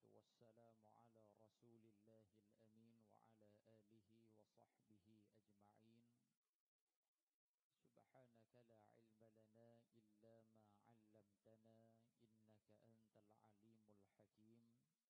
والسلام على رسول الله الأمين وعلى آله وصحبه أجمعين. سبحانك لا علم لنا إلا ما علمتنا إنك أنت العليم الحكيم.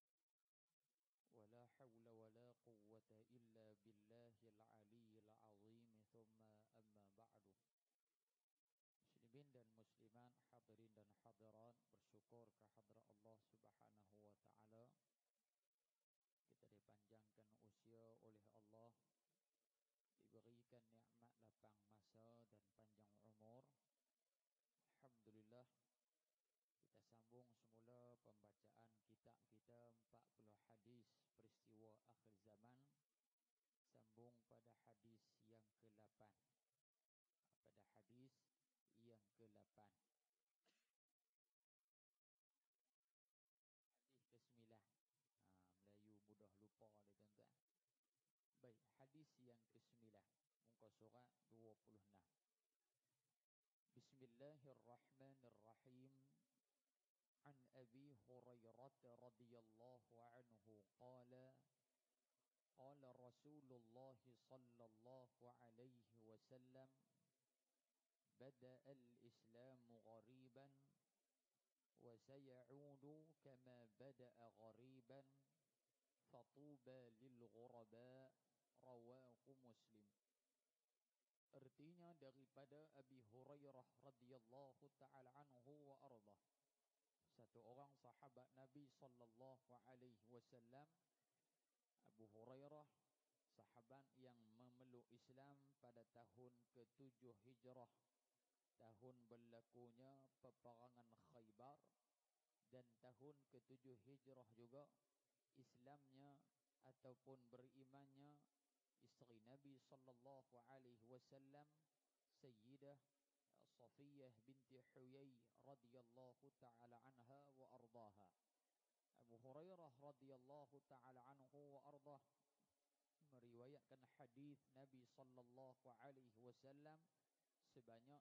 ولا حول ولا قوة إلا بالله العلي العظيم. ثم أما بعد. Muslimin dan muslimat, hadirin dan hadirat, bersyukur kehadrat Allah Subhanahu wa taala. Kita dipanjangkan usia oleh Allah, diberikan nikmat lapang masa dan panjang umur. Alhamdulillah, kita sambung semula pembacaan kitab kita 40 hadis peristiwa akhir zaman. Sambung pada hadis yang ke-8. Pada hadis yang ke-8. Hadis ke-9. Melayu mudah lupa dia tuan-tuan. Baik, hadis yang ke-9. Muka surat 26. Bismillahirrahmanirrahim. An Abi Hurairah radhiyallahu anhu qala qala Rasulullah sallallahu alaihi wasallam بدأ الإسلام غريبا وسيعود كما بدأ غريبا فطوبى للغرباء رواه مسلم. Artinya daripada Abi Hurairah radhiyallahu ta'ala anhu wa ardah, satu orang sahabat Nabi sallallahu alaihi wasallam. Abu Hurairah, sahabat yang memeluk Islam pada tahun ke-7 Hijrah, tahun berlakunya peperangan Khaybar, dan tahun ke-7 Hijrah juga Islamnya ataupun berimannya isteri Nabi sallallahu alaihi wasallam, Sayyidah Safiyah binti Huyai radhiyallahu taala anha wa ardaha. Abu Hurairah radhiyallahu taala anhu wa ardah meriwayatkan hadis Nabi sallallahu alaihi wasallam sebanyak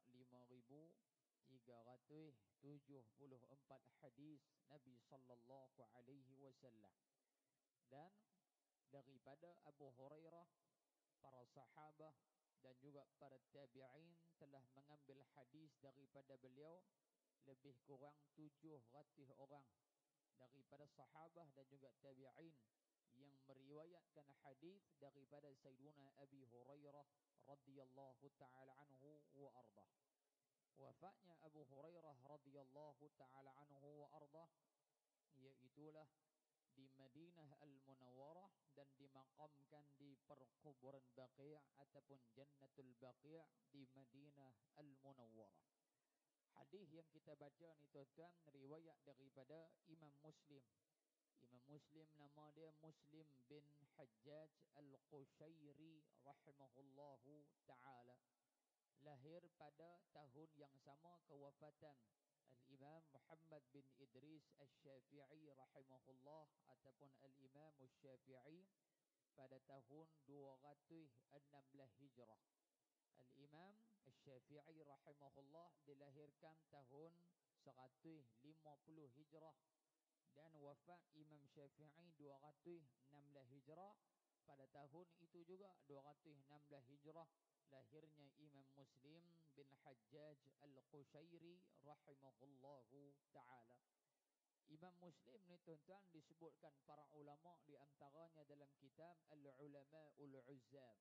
5374 hadis Nabi sallallahu alaihi wasallam. Dan daripada Abu Hurairah, para sahabat dan juga para tabi'in telah mengambil hadis daripada beliau lebih kurang 700 orang daripada sahabat dan juga tabi'in yang meriwayatkan hadis daripada Sayyiduna Abi Hurairah radhiyallahu ta'ala anhu wa ardah. Wafatnya Abu Hurairah radhiyallahu ta'ala anhu wa ardah iaitulah di Madinah Al-Munawwarah dan dimakamkan di perkuburan Baqi' ataupun Jannatul Baqi' di Madinah Al-Munawwarah. Hadis yang kita baca ni tuan-tuan riwayat daripada Imam Muslim. Imam Muslim nama dia Muslim bin Hajjaj Al-Qushairi rahimahullahu ta'ala. Lahir pada tahun yang sama kewafatan Al-Imam Muhammad bin Idris Al-Syafi'i rahimahullah ataupun Al-Imam Al-Syafi'i pada tahun 216 Hijrah. Al-Imam Al-Syafi'i rahimahullah dilahirkan tahun 150 Hijrah. Dan wafat Imam Syafi'i 216 Hijrah. Pada tahun itu juga 216 Hijrah lahirnya Imam Muslim bin Hajjaj Al-Qushairi rahimahullahu ta'ala. Imam Muslim ni tuan-tuan disebutkan para ulama di antaranya dalam kitab Al-Ulama'ul Uzzab.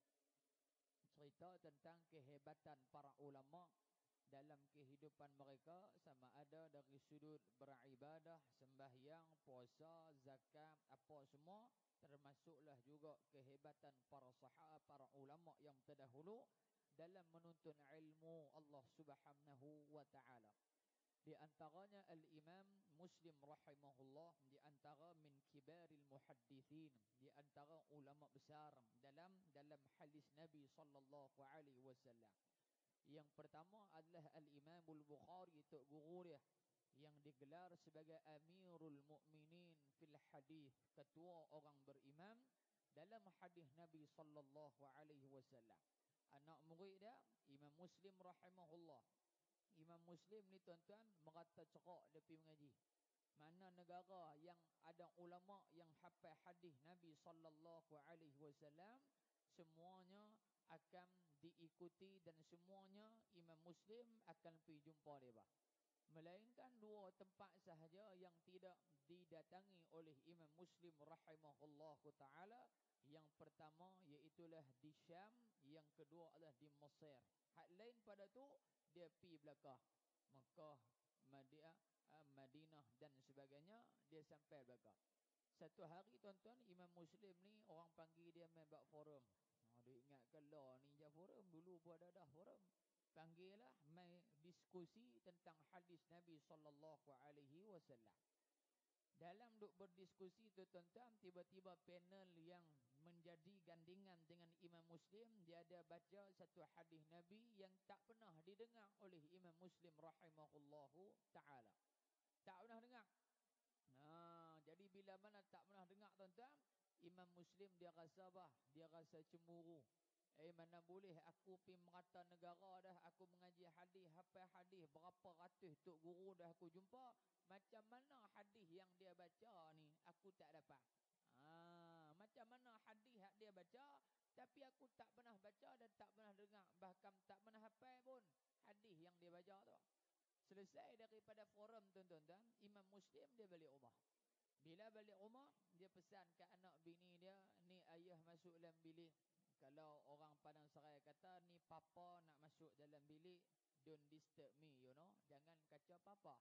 Cerita tentang kehebatan para ulama dalam kehidupan mereka, sama ada dari sudut beribadah, sembahyang, puasa, zakat, apa semua, termasuklah juga kehebatan para sahabat, para ulama yang terdahulu dalam menuntut ilmu Allah Subhanahu wa taala. Di antaranya Al-Imam Muslim rahimahullah, di antara min kibaril muhaddithin, di antara ulama besar dalam hadis Nabi sallallahu alaihi wasallam. Yang pertama adalah Al-Imamul Bukhari, itu guru dia yang digelar sebagai Amirul Mukminin fil hadis, ketua orang berimam dalam hadis Nabi sallallahu alaihi wasallam. Anak murid dia Imam Muslim rahimahullah. Imam Muslim ni tuan-tuan merata cerak dia pergi mengaji. mana negara yang ada ulama yang hafal hadis Nabi sallallahu alaihi wasallam, semuanya akan diikuti dan semuanya Imam Muslim akan pergi jumpa dia. Melainkan dua tempat sahaja yang tidak didatangi oleh Imam Muslim rahimahullahu taala. Yang pertama iaitulah di Syam, yang kedua adalah di Mesir. Hak lain pada tu dia pi belakang Mekah, Madinah dan sebagainya, dia sampai belakang. Satu hari tuan-tuan, Imam Muslim ni orang panggil dia main buat forum. Dia ingatkan lah ni je forum, dulu pun ada dah forum. Panggillah main diskusi tentang hadis Nabi sallallahu alaihi wasallam. Dalam duk berdiskusi tu tuan-tuan, tiba-tiba panel yang menjadi gandingan dengan Imam Muslim, dia ada baca satu hadis Nabi yang tak pernah didengar oleh Imam Muslim rahimahullahu ta'ala. Tak pernah dengar. Jadi bila mana tak pernah dengar tuan-tuan, Imam Muslim dia rasa apa? Dia rasa cemburu. Mana boleh aku pergi merata negara dah, aku mengaji hadis, hafal hadis, berapa ratus tok guru dah aku jumpa. Macam mana hadis yang dia baca ni aku tak dapat. Macam mana hadis yang dia baca tapi aku tak pernah baca dan tak pernah dengar, bahkan tak pernah hafal pun hadis yang dia baca tu. Selesai daripada forum tuan-tuan, Imam Muslim dia balik rumah. Bila balik rumah, dia pesan ke anak bini dia, ni ayah masuk dalam bilik. Kalau orang Padang Serai kata, ni papa nak masuk dalam bilik, don't disturb me, you know. Jangan kacau papa.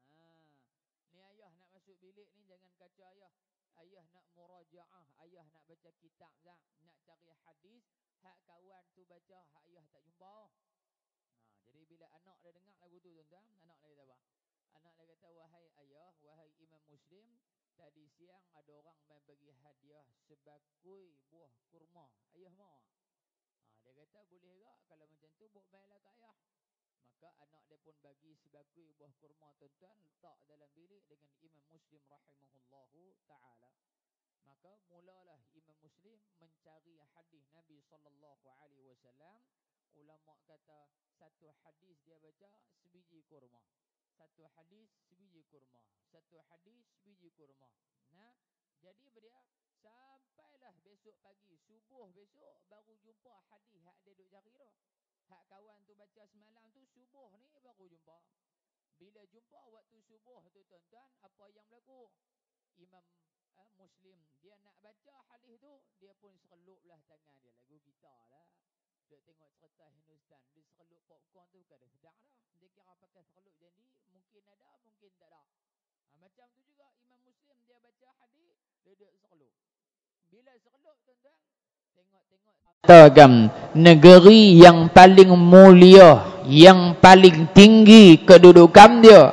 Ni ayah nak masuk bilik ni, jangan kacau ayah. Ayah nak murajaah, ayah nak baca kitab, nak cari hadis. Hak kawan tu baca, hak ayah tak jumpa. Jadi bila anak dia dengar lagu tu tuan-tuan, anak dia kata apa? Anak dia kata, wahai ayah, wahai Imam Muslim, tadi siang ada orang main bagi hadiah sebakui buah kurma. Ayah mau? Dia kata boleh tak kalau macam tu buat baiklah kat ayah. Maka anak dia pun bagi sebakui buah kurma tuan-tuan, letak dalam bilik dengan Imam Muslim rahimahullahu ta'ala. Maka mulalah Imam Muslim mencari hadis Nabi sallallahu alaihi wasallam. Ulama kata satu hadis dia baca sebiji kurma. Satu hadis sebiji kurma. Satu hadis sebiji kurma. Jadi dia sampailah besok pagi, subuh besok baru jumpa hadis hak dia duk cari tu. Hak kawan tu baca semalam tu, subuh ni baru jumpa. Bila jumpa waktu subuh tu tuan-tuan, apa yang berlaku? Imam Muslim dia nak baca hadis tu, dia pun sereluplah tangan dia, lagu gitar lah. Dia tengok cerita Hindustan, dia serelup popcorn tu bukan dia sedang dah. Dia kira pakai serelup jadi mungkin ada, mungkin tak ada. Macam tu juga Imam Muslim dia baca hadis, dia duduk serelup. Bila serelup tuan-tuan, tengok-tengok katakan negeri yang paling mulia, yang paling tinggi kedudukan dia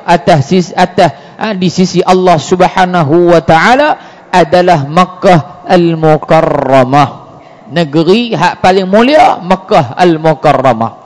di sisi Allah Subhanahu wa taala adalah Makkah Al-Mukarramah. Negeri hak paling mulia Makkah Al-Mukarramah.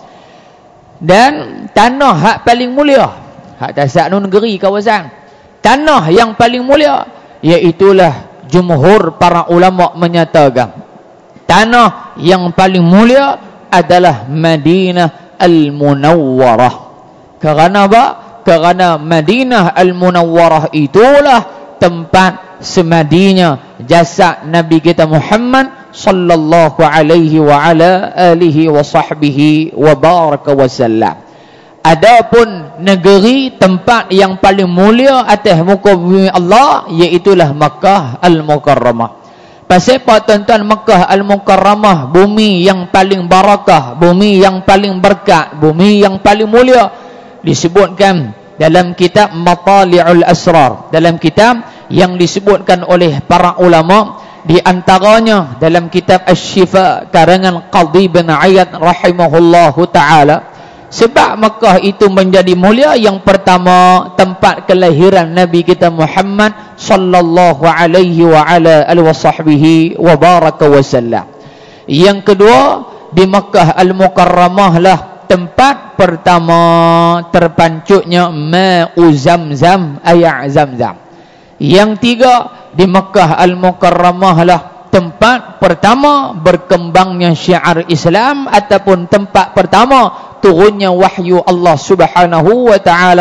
Dan tanah hak paling mulia, hak tasak nu negeri kawasan, tanah yang paling mulia iaitulah jumhur para ulama menyatakan tanah yang paling mulia adalah Madinah Al-Munawwarah. Kerana apa? Kerana Madinah Al-Munawwarah itulah tempat semadinya jasad Nabi kita Muhammad sallallahu alaihi wa ala alihi wa sahbihi wa baraka wa sallam. Adapun negeri tempat yang paling mulia atas muka bumi Allah iaitulah Makkah Al-Mukarramah. Pasal apa tuan-tuan? Makkah Al-Mukarramah bumi yang paling barakah, bumi yang paling berkat, bumi yang paling mulia. Disebutkan dalam kitab Matali'ul Asrar, dalam kitab yang disebutkan oleh para ulama, di antaranya dalam kitab Asy-Syifa karangan Qadhi bin Iyad rahimahullahu taala. Sebab Makkah itu menjadi mulia, yang pertama tempat kelahiran Nabi kita Muhammad sallallahu alaihi wa ala alihi wasahbihi wa baraka wasallam. Yang kedua, di Makkah Al-Mukarramah lah tempat pertama terpancutnya ma'u Zamzam, air Zamzam. Yang tiga, di Makkah Al-Mukarramah lah tempat pertama berkembangnya syiar Islam, ataupun tempat pertama turunnya wahyu Allah Subhanahu wa taala ke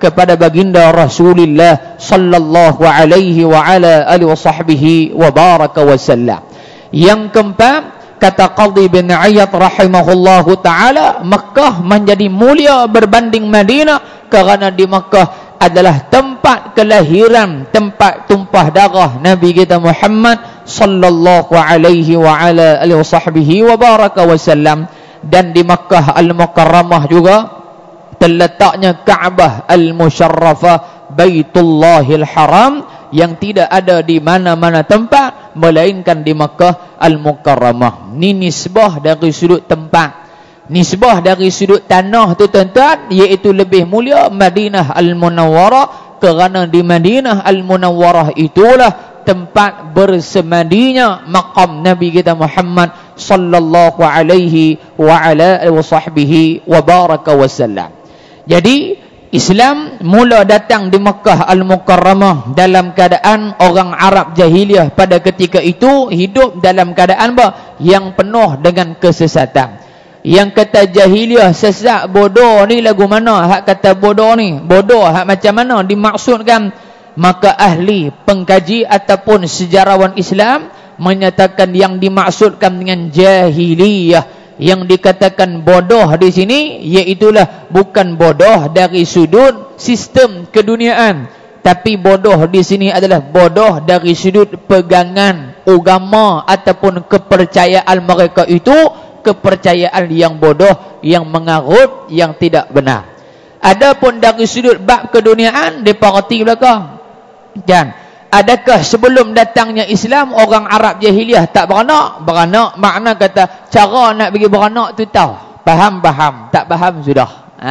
kepada baginda Rasulullah sallallahu alaihi wa ala alihi wasahbihi wa baraka wasallam. Yang keempat, kata Qadhi bin Iyad rahimahullahu ta'ala, Makkah menjadi mulia berbanding Madinah kerana di Makkah adalah tempat kelahiran, tempat tumpah darah Nabi kita Muhammad sallallahu alaihi wa ala alihi wasahbihi wa baraka wasallam. Dan di Makkah Al-Mukarramah juga terletaknya Ka'bah Al-Musyarrafah, Baitullahil Haram, yang tidak ada di mana-mana tempat melainkan di Makkah Al-Mukarramah. Ini nisbah dari sudut tempat. Nisbah dari sudut tanah tu tuan-tuan, iaitu lebih mulia Madinah Al-Munawwarah, kerana di Madinah Al-Munawwarah itulah tempat bersemadinya maqam Nabi kita Muhammad sallallahu alaihi wa ala alihi wasahbihi wa baraka wasallam. Jadi Islam mula datang di Makkah Al-Mukarramah dalam keadaan orang Arab jahiliah pada ketika itu hidup dalam keadaan apa? Yang penuh dengan kesesatan. Yang kata jahiliah sesat, bodoh ni lagu mana? Hak kata bodoh ni, bodoh hak macam mana dimaksudkan? Maka ahli pengkaji ataupun sejarawan Islam menyatakan yang dimaksudkan dengan jahiliyah, yang dikatakan bodoh di sini, iaitulah bukan bodoh dari sudut sistem keduniaan, tapi bodoh di sini adalah bodoh dari sudut pegangan agama ataupun kepercayaan mereka itu, kepercayaan yang bodoh, yang mengarut, yang tidak benar. Adapun dari sudut bab keduniaan, mereka reti belakang. Dan adakah sebelum datangnya Islam orang Arab jahiliah tak beranak? Beranak makna kata cara nak bagi beranak tu tahu. Faham, tak faham sudah.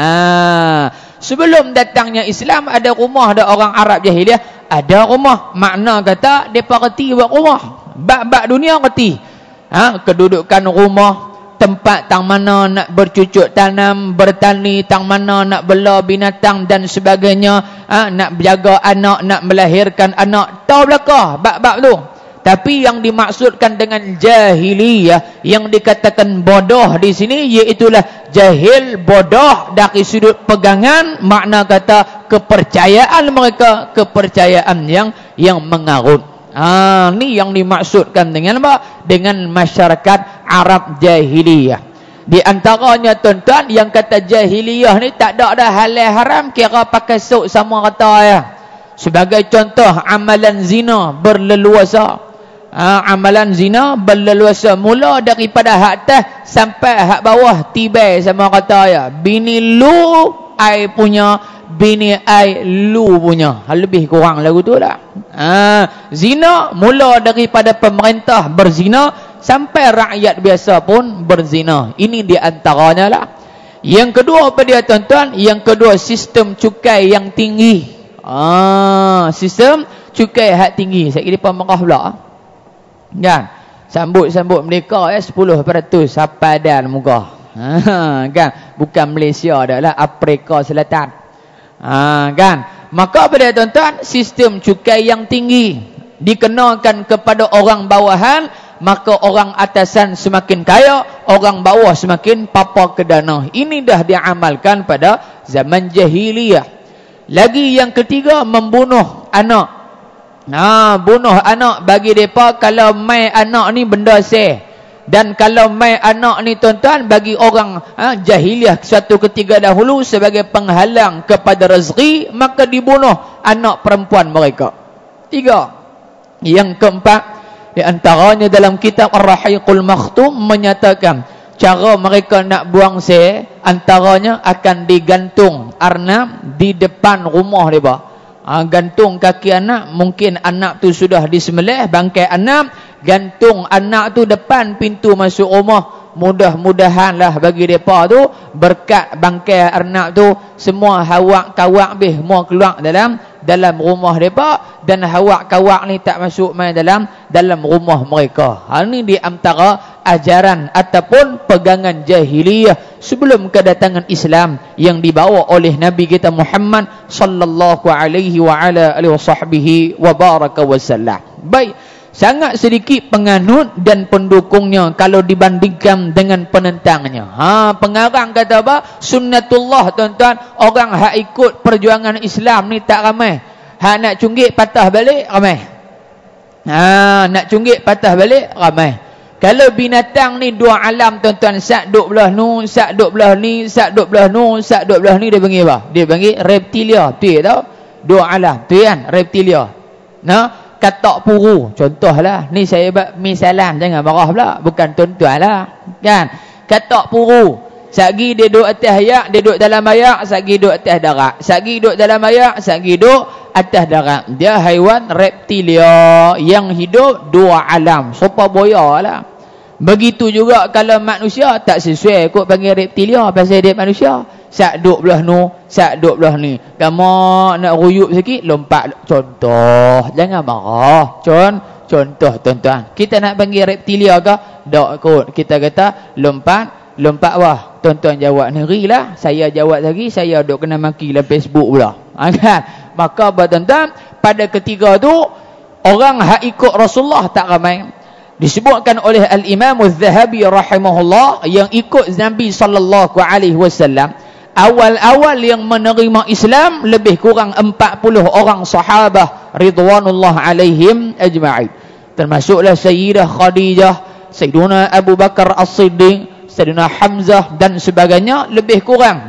Sebelum datangnya Islam ada rumah ada orang Arab jahiliah, ada rumah. Makna kata depa reti buat rumah. Bab-bab dunia reti. Kedudukan rumah, tempat tang mana nak bercucuk tanam, bertani, tang mana nak bela binatang dan sebagainya, nak jaga anak, nak melahirkan anak, tahu belaka bab-bab tu. Tapi yang dimaksudkan dengan jahiliyah, yang dikatakan bodoh di sini, iaitulah jahil, bodoh dari sudut pegangan, makna kata kepercayaan mereka, kepercayaan yang mengarut. Ni yang dimaksudkan dengan apa? Dengan masyarakat Arab jahiliyah. Di antaranya tuan-tuan, yang kata jahiliyah ni tak ada dah halal haram, kira pakai sok sama rata ya. Sebagai contoh, amalan zina berleluasa. Amalan zina berleluasa mula daripada hak atas sampai hak bawah, tibai sama rata ya. Bini lu ai punya, bini ai lu punya. Lebih kurang lagu tu lah. Zina mula daripada pemerintah berzina sampai rakyat biasa pun berzina. Ini di antaranya lah. Yang kedua apa dia tuan-tuan? Yang kedua, sistem cukai yang tinggi. Sistem cukai hak tinggi. Saya kira pemerintah pula. Kan? Sambut-sambut mereka 10% sepadan muka. Kan? Bukan Malaysia dah lah, Afrika Selatan. Kan? Maka apa dia tuan-tuan? Sistem cukai yang tinggi dikenakan kepada orang bawahan, maka orang atasan semakin kaya, orang bawah semakin papa kedana. Ini dah diamalkan pada zaman jahiliyah. Lagi yang ketiga, membunuh anak. Bunuh anak bagi mereka kalau mai anak ni benda seh. Dan kalau mai anak ni tuan-tuan, bagi orang jahiliah suatu ketika dahulu sebagai penghalang kepada rezeki, maka dibunuh anak perempuan mereka. 3. Yang keempat, di antaranya dalam kitab Ar-Rahiqul Makhtum menyatakan cara mereka nak buang seh, antaranya akan digantung arnab di depan rumah mereka. Gantung kaki anak, mungkin anak tu sudah disembelih, bangkai anak, gantung anak tu depan pintu masuk rumah. Mudah-mudahanlah bagi mereka tu berkat bangkai anak tu semua hawak-kawak bih mau keluar dalam rumah mereka, dan hawak-kawak ni tak masuk main dalam rumah mereka. Ini di antara ajaran ataupun pegangan jahiliyah sebelum kedatangan Islam yang dibawa oleh Nabi kita Muhammad sallallahu alaihi wa ala alihi wasahbihi wa baraka wasallam. Baik, Sangat sedikit penganut dan pendukungnya kalau dibandingkan dengan penentangnya. Pengarang kata apa? Sunnatullah, tuan-tuan. Orang hak ikut perjuangan Islam ni tak ramai. Hak nak cunggit patah balik ramai. Nak cunggit patah balik ramai. Kalau binatang ni dua alam, tuan-tuan, sak duk belah nu, sak duk belah ni, sak duk belah nu, sak duk belah ni, dia panggil apa? Dia panggil reptilia. Tu tau? Dua alam. Tu kan reptilia. Katak puru contohlah. Ni saya buat misalan, jangan marah pula, bukan tuan-tuan lah kan. Katak puru, sagi dia duduk atas ayak, dia duduk dalam ayak, sagi duduk atas darat, sagi duduk dalam ayak, sagi duduk atas darat. Dia haiwan reptilia yang hidup dua alam, sopa boya lah. Begitu juga kalau manusia, tak sesuai kot panggil reptilia pasal dia manusia. Sak duk belah nu, sak duk belah ni. Gamak nak ruyup sikit, lompat. Contoh, jangan marah. Contoh, tuan-tuan. Kita nak panggil reptilia ke? Tak kot. Kita kata lompat wah. Tuan-tuan jawab negeri lah. Saya jawab lagi, saya duk kena maki dalam Facebook pula. Kan? Maka tuan-tuan, pada ketiga tu, orang hak ikut Rasulullah tak ramai. Disebutkan oleh Al-Imam Az-Zahabi rahimahullah, yang ikut Nabi sallallahu alaihi wasallam awal-awal yang menerima Islam lebih kurang 40 orang sahabah ridwanullah alaihim ajma'in. Termasuklah Sayyidah Khadijah, Sayyiduna Abu Bakar As-Siddiq, Sayyiduna Hamzah dan sebagainya. Lebih kurang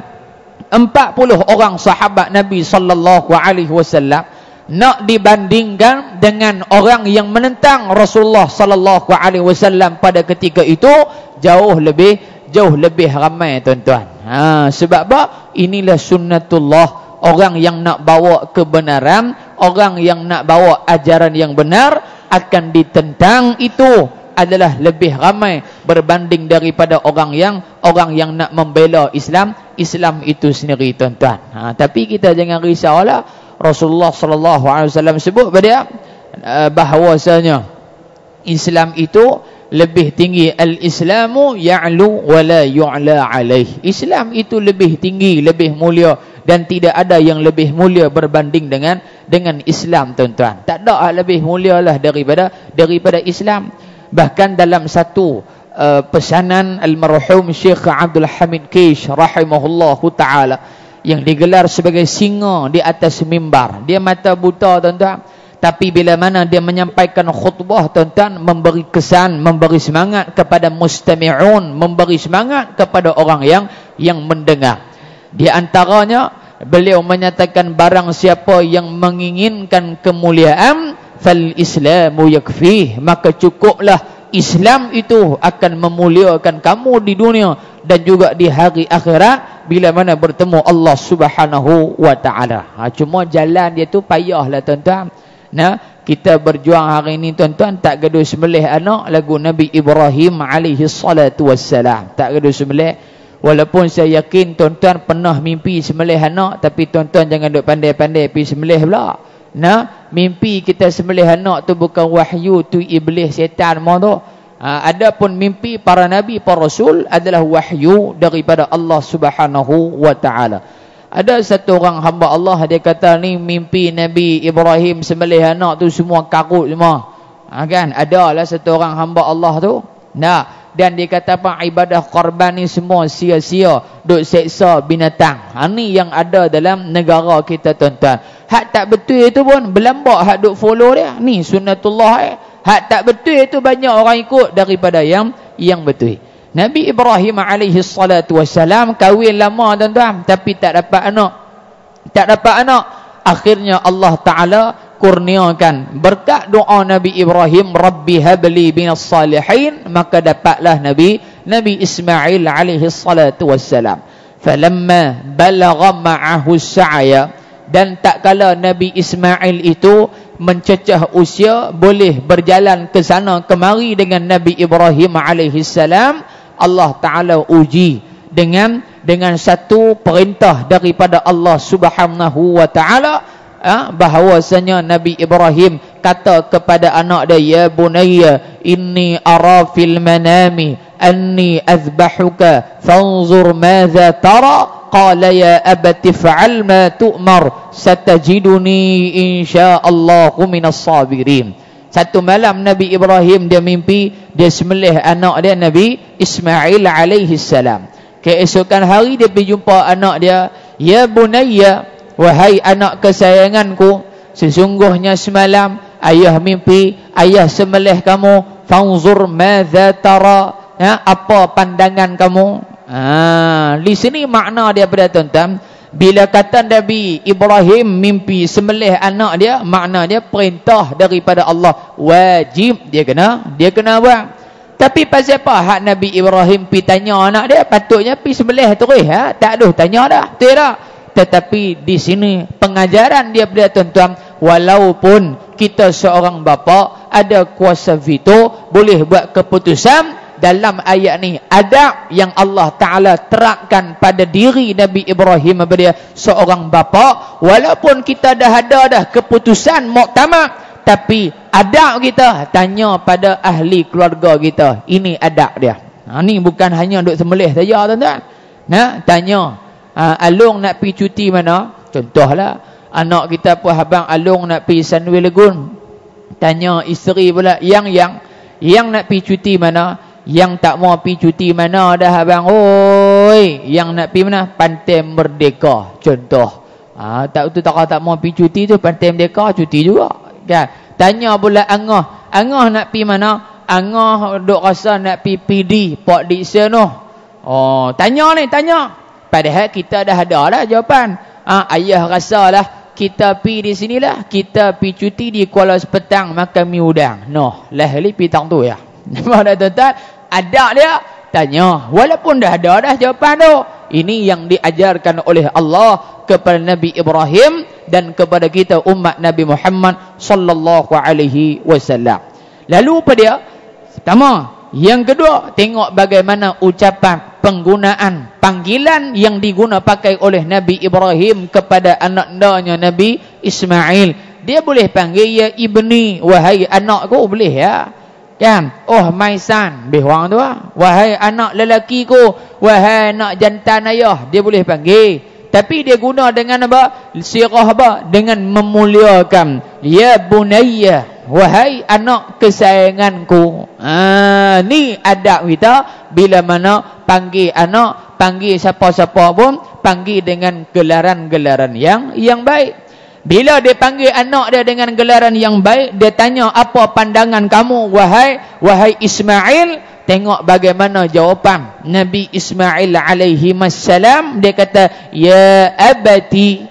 40 orang sahabat Nabi sallallahu alaihi wasallam. Nak dibandingkan dengan orang yang menentang Rasulullah sallallahu alaihi wasallam pada ketika itu, jauh lebih ramai, tuan-tuan. Sebab apa? Inilah sunnatullah. Orang yang nak bawa kebenaran, orang yang nak bawa ajaran yang benar akan ditentang, itu adalah lebih ramai berbanding daripada orang yang nak membela Islam itu sendiri, tuan-tuan. Tapi kita jangan risaulah. Rasulullah sallallahu alaihi wasallam sebut pada bahawasanya Islam itu lebih tinggi. Al-Islamu ya'lu wa la yu'la alaih. Islam itu lebih tinggi, lebih mulia, dan tidak ada yang lebih mulia berbanding dengan Islam, tuan-tuan. Tak ada lebih mulia lah daripada Islam. Bahkan dalam satu pesanan almarhum Syekh Abdul Hamid Kish rahimahullahu ta'ala, yang digelar sebagai singa di atas mimbar. Dia mata buta, tuan-tuan. Tapi bila mana dia menyampaikan khutbah, tuan-tuan, memberi kesan, memberi semangat kepada mustami'un, memberi semangat kepada orang yang mendengar. Di antaranya, beliau menyatakan barang siapa yang menginginkan kemuliaan, fal islamu yakfih, maka cukuplah Islam itu akan memuliakan kamu di dunia dan juga di hari akhirat bila mana bertemu Allah Subhanahu wa taala. Cuma jalan dia tu payahlah, tuan-tuan. Kita berjuang hari ini, tuan-tuan, tak gaduh sembelih anak lagu Nabi Ibrahim alaihi salatu wassalam. Tak gaduh sembelih. Walaupun saya yakin tuan-tuan pernah mimpi sembelih anak, tapi tuan-tuan jangan duk pandai-pandai pergi sembelih pula. Mimpi kita sembelih anak tu bukan wahyu, tu iblis, syaitan mau tu. Adapun mimpi para nabi, para rasul adalah wahyu daripada Allah Subhanahu wa taala. Ada satu orang hamba Allah, dia kata ni mimpi Nabi Ibrahim sembelih anak tu semua karut semua. Kan? Adalah satu orang hamba Allah tu. Dan dia kata apa, ibadah korban ni semua sia-sia, duk seksa binatang. Ni yang ada dalam negara kita, tuan-tuan. Hak tak betul itu pun berlambak hak duk follow dia. Ni sunnatullah. Hak tak betul itu banyak orang ikut daripada yang betul. Nabi Ibrahim alaihi salatu wassalam kahwin lama, tuan-tuan, tapi tak dapat anak. Akhirnya Allah Ta'ala kurniakan berkat doa Nabi Ibrahim, Rabbi habli binas salihin, maka dapatlah Nabi Ismail alaihi salatu wassalam. Falamma balagha ma'ahu sa'ya, dan tak kala Nabi Ismail itu mencecah usia, boleh berjalan ke sana kemari dengan Nabi Ibrahim alaihi salam, Allah Ta'ala uji dengan satu perintah daripada Allah Subhanahu wa Ta'ala, bahawasanya Nabi Ibrahim kata kepada anak dia, ya bunayya inni ara fil manami anni azbahuka fanzur madza tara, qala ya abati fa'al ma tu'mar satajiduni insyaallahu minas sabirin. Satu malam Nabi Ibrahim dia mimpi dia sembelih anak dia Nabi Ismail alaihi salam. Keesokan hari dia pergi jumpa anak dia, "Ya bunayya, wahai anak kesayanganku, sesungguhnya semalam ayah mimpi ayah sembelih kamu, fanzur madza tara." Ya, apa pandangan kamu? Di sini makna dia pada tuan-tuan, bila kata Nabi Ibrahim mimpi sembelih anak dia, makna dia perintah daripada Allah, wajib dia kena buat. Tapi pasal apa hak Nabi Ibrahim pi tanya anak dia, patutnya pi sembelih terus, tak ada tanya dah, betul tak? Tetapi di sini pengajaran dia pada tuan-tuan, walaupun kita seorang bapa ada kuasa veto, boleh buat keputusan. Dalam ayat ni adab yang Allah Ta'ala terapkan pada diri Nabi Ibrahim apa dia, seorang bapa, walaupun kita dah ada keputusan muktamad, tapi adab kita tanya pada ahli keluarga kita. Ini adab dia. Ni bukan hanya duk sembelih saja tuan-tuan. Tanya Alung nak pergi cuti mana? Contohlah anak kita pun abang Alung nak pergi Sunway Lagoon. Tanya isteri pula, yang nak pergi cuti mana? Yang tak mau pergi cuti mana dah abang? Oi, yang nak pergi mana? Pantai Merdeka. Contoh. Tak mau pergi cuti tu, Pantai Merdeka cuti juga. Kan? Tanya pula Angah nak pergi mana? Angah duk rasa nak pergi PD, Port Dickson tu. Tanya. Padahal kita dah ada lah jawapan. Ayah rasalah kita pergi di sinilah, kita pergi cuti di Kuala Sepetang makan mi udang. Lah li pitang tu ya. Nampak tak tuan-tuan? Ada dia tanya, walaupun dah ada jawapan tu. Ini yang diajarkan oleh Allah kepada Nabi Ibrahim dan kepada kita umat Nabi Muhammad sallallahu alaihi wasallam. Lalu apa dia? Pertama, yang kedua, tengok bagaimana ucapan penggunaan panggilan yang diguna pakai oleh Nabi Ibrahim kepada anak-anaknya Nabi Ismail. Dia boleh panggil ya ibni, wahai anakku, boleh ya. Kan? Oh my son, lebih orang tu wahai anak lelakiku, wahai anak jantan ayah, dia boleh panggil. Tapi dia guna dengan apa? Sirah apa? Dengan memuliakan. Ya bunayya, wahai anak kesayanganku. Ni adab kita bila mana panggil anak, panggil siapa-siapa pun, panggil dengan gelaran-gelaran yang baik. Bila dia panggil anak dia dengan gelaran yang baik, dia tanya, apa pandangan kamu wahai Ismail? Tengok bagaimana jawapan Nabi Ismail alaihi wassalam. Dia kata, ya abati.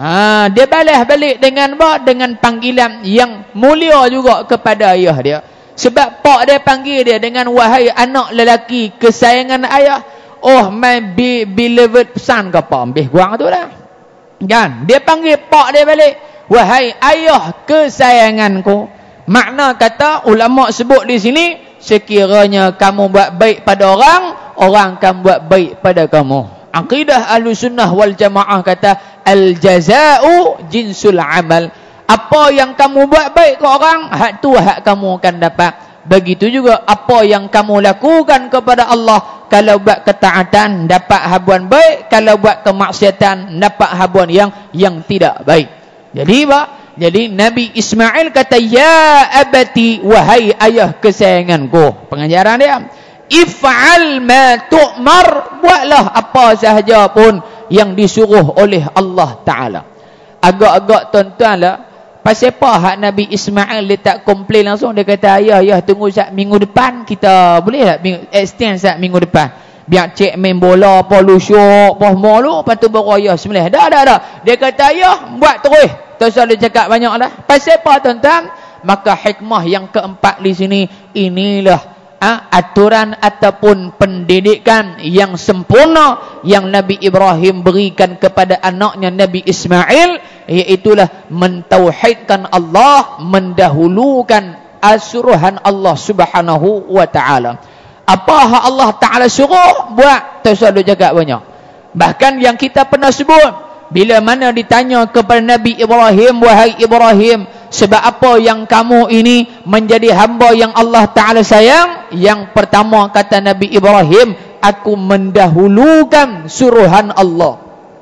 Dia balas balik dengan apa? Dengan panggilan yang mulia juga kepada ayah dia. Sebab pak dia panggil dia dengan wahai anak lelaki kesayangan ayah. Oh my beloved son ke apa? Lebih kurang tu lah. Kan? Dia panggil pak dia balik, wahai ayah kesayanganku. Makna kata ulama sebut di sini, sekiranya kamu buat baik pada orang akan buat baik pada kamu. Akidah Ahlussunnah wal Jamaah kata al-jaza'u jinsul amal. Apa yang kamu buat baik ke orang, hak tu hak kamu akan dapat. Begitu juga apa yang kamu lakukan kepada Allah, kalau buat ketaatan dapat habuan baik, kalau buat kemaksiatan dapat habuan yang tidak baik. Jadi apa? Jadi Nabi Ismail kata, ya abati, wahai ayah kesayanganku. Pengajaran dia, if'al ma tu'mar, buatlah apa sahaja pun yang disuruh oleh Allah Ta'ala. Agak-agak tuan-tuan lah, pasal apa hak Nabi Ismail dia tak komplain langsung? Dia kata, ayah tunggu sat minggu depan, kita boleh tak extend sat minggu depan, biar cek main bola apa lusyuk apa semua lu, lepas tu baru ayah sembelih. Dah. Dia kata, ayah buat terus. Tak usah dia cakap banyak lah. Pasal apa tuan-tuan? Maka hikmah yang keempat di sini, inilah aturan ataupun pendidikan yang sempurna yang Nabi Ibrahim berikan kepada anaknya Nabi Ismail, iaitulah mentauhidkan Allah, mendahulukan asuruhan Allah Subhanahu wa taala. Apa hak Allah Taala suruh buat, tak usah dia cakap banyak. Bahkan yang kita pernah sebut, bila mana ditanya kepada Nabi Ibrahim, wahai Ibrahim, sebab apa yang kamu ini menjadi hamba yang Allah Ta'ala sayang? Yang pertama kata Nabi Ibrahim, aku mendahulukan suruhan Allah.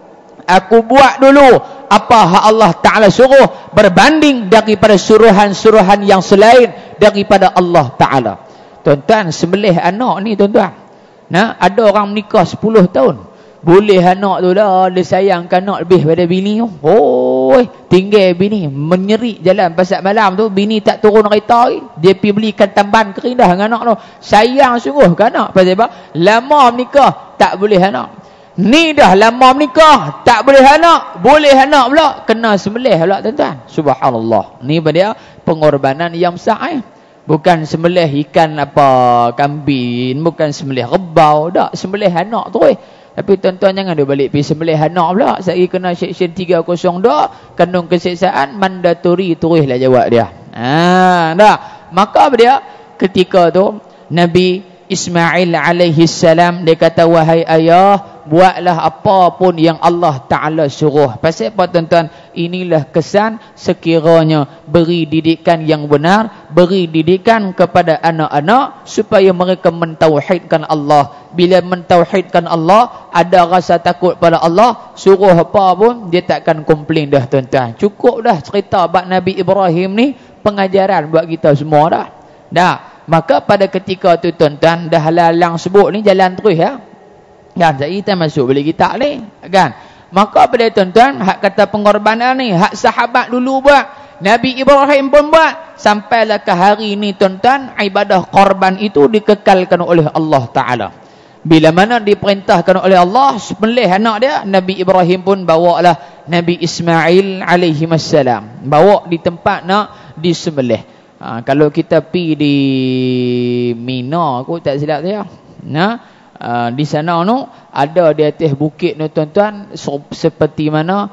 Aku buat dulu apa hak Allah Ta'ala suruh berbanding daripada suruhan-suruhan yang selain daripada Allah Ta'ala. Tuan-tuan, sembelih anak ni tuan-tuan. Nah, ada orang menikah 10 tahun. Boleh anak tu dah, dia sayangkan anak lebih pada bini tu. Oh, tinggal bini menyerik jalan pasal malam tu, bini tak turun kereta lagi. Dia pergi belikan tambahan kering dah dengan anak tu. Sayang sungguh ke anak. Pasal apa? Lama menikah, tak boleh anak. Ni dah lama menikah, tak boleh anak. Boleh anak pula, kena sembelih pula tuan-tuan. Subhanallah. Ni pada pengorbanan yang besar. Bukan sembelih ikan apa, kambing, bukan sembelih rebau, tak, sembelih anak tu. Tapi tuan-tuan jangan dia balik pergi sembelih anak pula. Saya kena seksyen 302, kandung keseksaan, mandatori, tulislah jawab dia. Dah. Maka apa dia? Ketika tu Nabi Ismail alaihi salam dia kata, wahai ayah, buatlah apa pun yang Allah Ta'ala suruh. Pasal apa tuan-tuan? Inilah kesan sekiranya beri didikan yang benar, beri didikan kepada anak-anak supaya mereka mentauhidkan Allah. Bila mentauhidkan Allah, ada rasa takut pada Allah, suruh apa pun dia takkan komplain dah tuan-tuan. Cukup dah cerita bab Nabi Ibrahim ni, pengajaran buat kita semua dah. Dah. Maka pada ketika tu tuan-tuan, dah lalang sebut ni jalan terus ya. Kan, jadi kita masuk balik kitab ni, kan. Maka pada tuan-tuan, hak kata pengorbanan ni, hak sahabat dulu buat, Nabi Ibrahim pun buat, sampailah ke hari ni tuan-tuan, ibadah korban itu dikekalkan oleh Allah Ta'ala. Bila mana diperintahkan oleh Allah sembelih anak dia, Nabi Ibrahim pun bawalah Nabi Ismail alaihi wassalam, bawa di tempat nak disembelih. Kalau kita pergi di Mina, aku tak silap saya, di sana tu ada di atas bukit tu tuan-tuan, seperti mana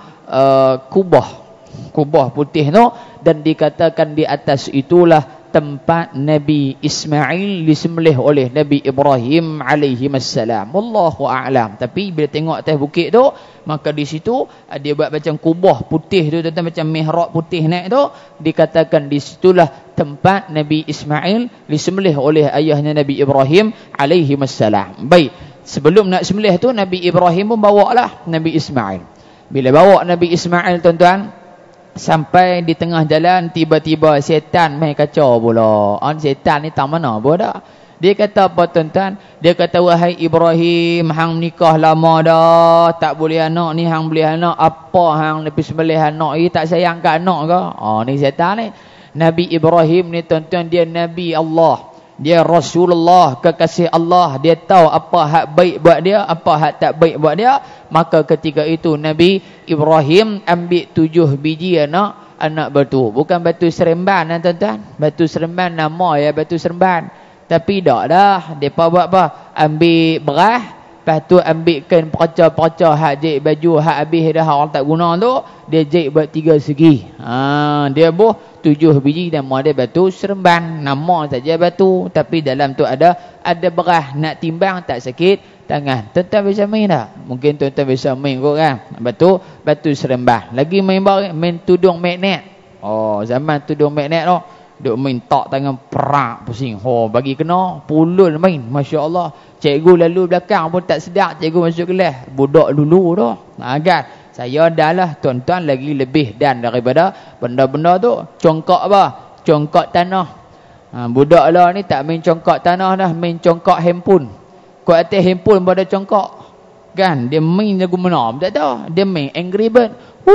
kubah putih tu, dan dikatakan di atas itulah tempat Nabi Ismail disembelih oleh Nabi Ibrahim alaihi wassalam. Wallahu a'lam. Tapi bila tengok atas bukit tu, maka di situ dia buat macam kubah putih tu tuan-tuan, macam mihrab putih naik tu, dikatakan di situlah tempat Nabi Ismail disembelih oleh ayahnya Nabi Ibrahim alaihi wassalam. Baik, sebelum nak sembelih tu Nabi Ibrahim pun bawalah Nabi Ismail. Bila bawa Nabi Ismail tuan-tuan, sampai di tengah jalan, tiba-tiba syaitan main kacau pula. Syaitan ni tak mana pun dah. Dia kata apa tuan-tuan? Dia kata, wahai Ibrahim, hang nikah lama dah, tak boleh anak ni, hang boleh anak. Apa hang lebih sembelih anak ni, tak sayang kat anak ke? Ni syaitan ni. Nabi Ibrahim ni tuan-tuan, dia Nabi Allah, dia Rasulullah, kekasih Allah. Dia tahu apa hak baik buat dia, apa hak tak baik buat dia. Maka ketika itu Nabi Ibrahim ambil 7 biji anak batu. Bukan batu seremban tuan-tuan. Batu seremban nama ya batu seremban. Tapi tak dah. Mereka buat apa? Ambil beras, lepas tu ambil kain perca-perca hak jahit baju, hak habis dah orang tak guna tu, dia jahit buat 3 segi. Dia buh 7 biji, nama dia batu seremban. Nama saja batu, tapi dalam tu ada beras. Nak timbang tak sakit tangan. Tuan-tuan bisa main tak? Mungkin tuan-tuan bisa main kot kan. Batu seremban. Lagi main tudung magnet. Zaman tudung magnet tu, duk main tak tangan perak pusing. Bagi kena pulun main. Masya Allah. Cikgu lalu belakang pun tak sedar, cikgu masuk kelas. Budak dulu tu. Kan? Saya dah lah tuan-tuan lagi lebih dan daripada benda-benda tu. Congkak apa? Congkak tanah. Budak lah ni tak main congkak tanah dah, main congkak handphone. Kau atas handphone pada congkak. Kan? Dia main lagu mana? Tak tahu. Dia main Angry Bird.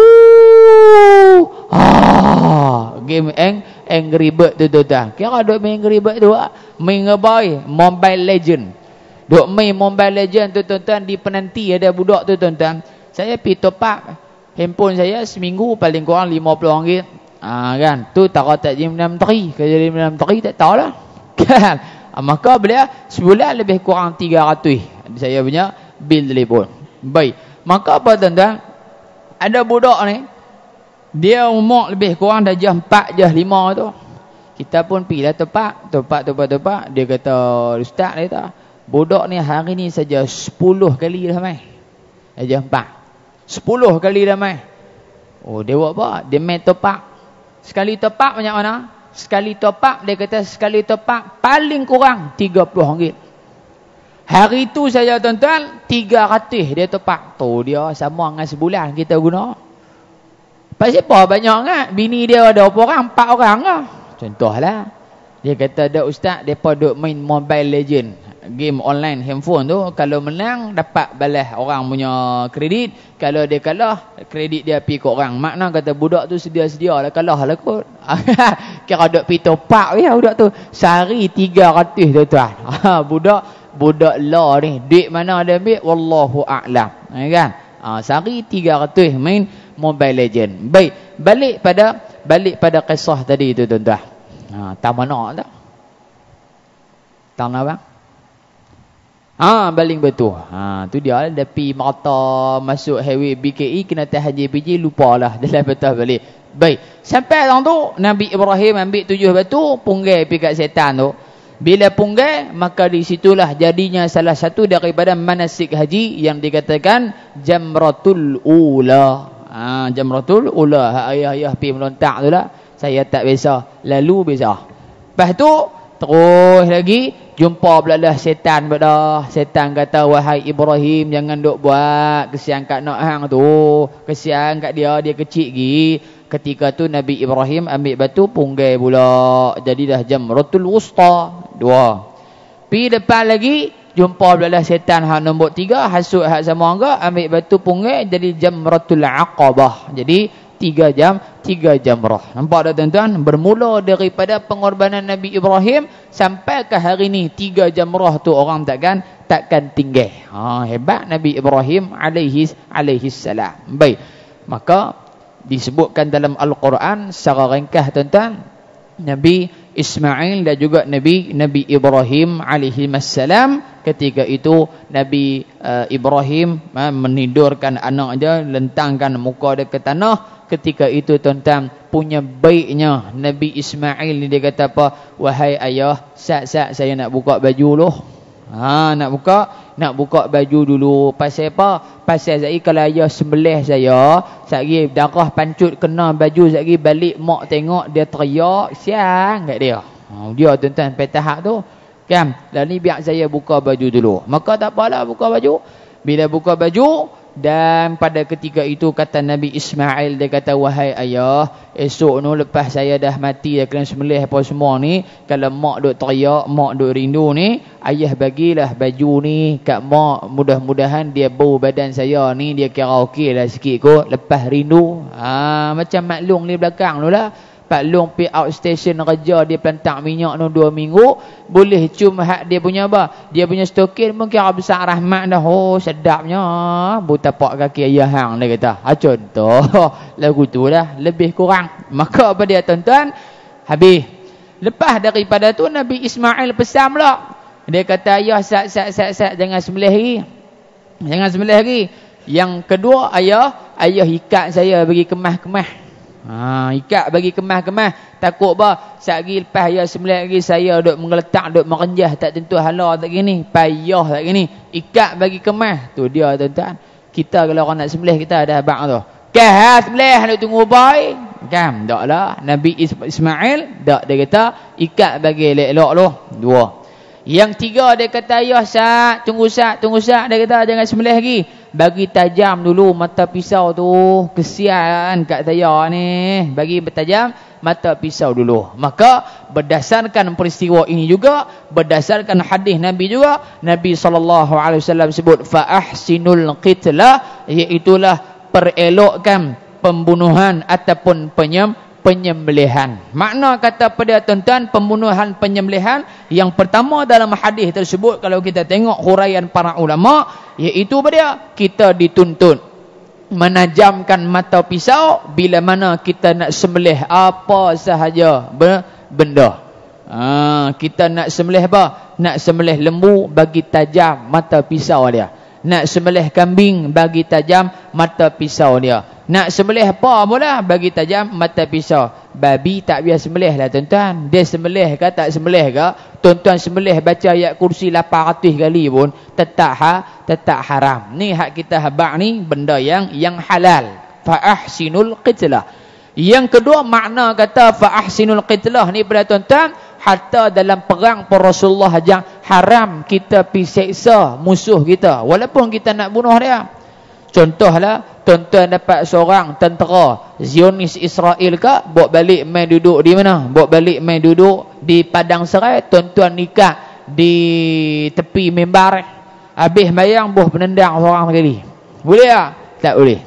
Game Angry Bird tu tuan-tuan. Kira duk main Angry Bird tu, main ngebai Mobile Legend. Duk main Mobile Legend tu tuan-tuan, di penanti ada budak tu tuan-tuan. Saya pergi top up handphone saya seminggu paling kurang RM50. Kan? Tu tak jadi menteri. Kalau jadi menteri tak tahulah. Kan? Maka beliau sebulan lebih kurang 300 saya punya bil telefon. Baik. Maka apa tuan-tuan? Ada budak ni, dia umur lebih kurang dah jam 4 jam 5 tu. Kita pun pergi lah top up. Dia kata, ustaz dia kata, budak ni hari ni saja 10 kali dah main. Dah jam 4. 10 kali dah main. Dia buat apa? Dia main top up. Sekali top up banyak mana? Sekali top up, dia kata sekali top up paling kurang RM30. Hari tu saya tuan-tuan 300 dia tepak. Tu dia sama dengan sebulan kita guna. Pasal apa banyak kan? Bini dia ada berapa orang? 4 orang lah. Contohlah. Dia kata ada ustaz, mereka duk main Mobile Legend. Game online handphone tu. Kalau menang, dapat balas orang punya kredit. Kalau dia kalah, kredit dia pergi ke orang. Makna kata budak tu sedia-sedia lah kalah lah kot. Kira duk pergi topak ya budak tu. Sehari 300 tuan-tuan. Budak law ni. Duit mana dia ambil? Wallahu a'lam. Kan? Sehari 300 main Mobile Legend. Baik. Balik pada kisah tadi tu tuan-tuan. Tak mana tak? Tak nak bang? Baling betul. Tu dia dia pi mata masuk highway BKE kena tahan JPJ lupalah dalam betul balik. Baik. Sampai orang tu Nabi Ibrahim ambil 7 batu punggai pi kat setan tu. Bila punggai maka di situlah jadinya salah satu daripada manasik haji yang dikatakan Jamratul Ula. Jamratul Ula. Ayah pi melontak tu lah. Saya tak biasa. Lalu biasa. Lepas tu terus lagi jumpa pula setan pada. Setan kata wahai Ibrahim jangan duk buat kesian kat nak hang tu. Kesian kat dia kecil lagi. Ketika tu Nabi Ibrahim ambil batu punggai pula. Jadilah Jamratul Wusta. 2. Pi depan lagi jumpa pula setan hak nombor 3 hasut hak sama angka ambil batu punggai jadi Jamratul Aqabah. Jadi 3 jamrah. Nampak tak tuan-tuan? Bermula daripada pengorbanan Nabi Ibrahim sampai ke hari ni 3 jamrah tu orang takkan tinggal. Hebat Nabi Ibrahim alaihi salam. Baik. Maka disebutkan dalam Al-Quran secara ringkas tuan-tuan Nabi Ismail dan juga Nabi Ibrahim alaihi salam ketika itu Nabi Ibrahim menidurkan anak dia lentangkan muka dia ke tanah. Ketika itu tuan-tuan punya baiknya Nabi Ismail ni dia kata apa? Wahai ayah, sat saya nak buka baju dulu. Nak buka baju dulu. Pasal apa? Pasal saya kalau ayah sembelih saya, satgi darah pancut kena baju satgi balik mak tengok dia teriak, siang kat dia. Dia tuan-tuan pada tahap tu. Kan? Dan ni biar saya buka baju dulu. Maka tak apalah buka baju. Bila buka baju dan pada ketika itu kata Nabi Ismail dia kata wahai ayah esok nu lepas saya dah mati dah kena sembelih apa semua ni kalau mak duk teriak mak duk rindu ni ayah bagilah baju ni kat mak mudah-mudahan dia bau badan saya ni dia kira okey lah sikit kot lepas rindu. Macam Mak Long ni belakang tu lah Pak Long pergi outstation kerja dia plantak minyak tu 2 minggu boleh cium hak dia punya apa dia punya stokin pun kira besar rahmat dah. Sedapnya buta pak kaki ayah hang dia kata contoh lagu tu lah lebih kurang. Maka apa dia tuan-tuan habis lepas daripada tu Nabi Ismail pesan pula dia kata ayah sat jangan sembelih lagi. Yang kedua ayah ikat saya bagi kemah-kemah. Ikat bagi kemah-kemah takut bah satgi lepas ayah sembelih lagi saya duk menggeletak duk merenjah tak tentu hala tak gini payah tak gini ikat bagi kemah tu dia tuan-tuan. Kita kalau orang nak sembelih kita ada abang tu sembelih nak tunggu boy kan taklah Nabi Ismail tak dia kata ikat bagi elok-elok lu 2. Yang 3 dia kata ayah tunggu sat dia kata jangan sembelih lagi bagi tajam dulu mata pisau tu kesian kat saya ni bagi bertajam mata pisau dulu. Maka berdasarkan peristiwa ini juga berdasarkan hadis Nabi juga Nabi SAW sebut fa ahsinul qitla iaitulah perelokkan pembunuhan ataupun penyembelihan. Makna kata pada tuan-tuan pembunuhan penyembelihan yang pertama dalam hadis tersebut kalau kita tengok huraian para ulama iaitu pada kita dituntut menajamkan mata pisau bila mana kita nak sembelih apa sahaja benda. Kita nak sembelih apa? Nak sembelih lembu bagi tajam mata pisau dia. Nak sembelih kambing bagi tajam mata pisau dia. Nak sembelih apa pula bagi tajam mata pisau. Babi tak biasa sembelih lah tuan-tuan. Dia sembelih ke tak sembelih ke? Tuan-tuan sembelih baca ayat kursi 800 kali pun tetap haram. Ni hak kita habaq ni benda yang halal. Fa ahsinul qitlah. Yang kedua makna kata fa ahsinul qitlah ni pada tuan-tuan hatta dalam perang pun Rasulullah ajar haram kita pi seksa musuh kita walaupun kita nak bunuh dia. Contohlah, tuan-tuan dapat seorang tentera Zionis Israel ke, bawa balik main duduk di mana? Bawa balik main duduk di padang serai, tuan-tuan nikah di tepi mimbar. Habis mayang boh penendang seorang sekali. Boleh tak? Tak boleh.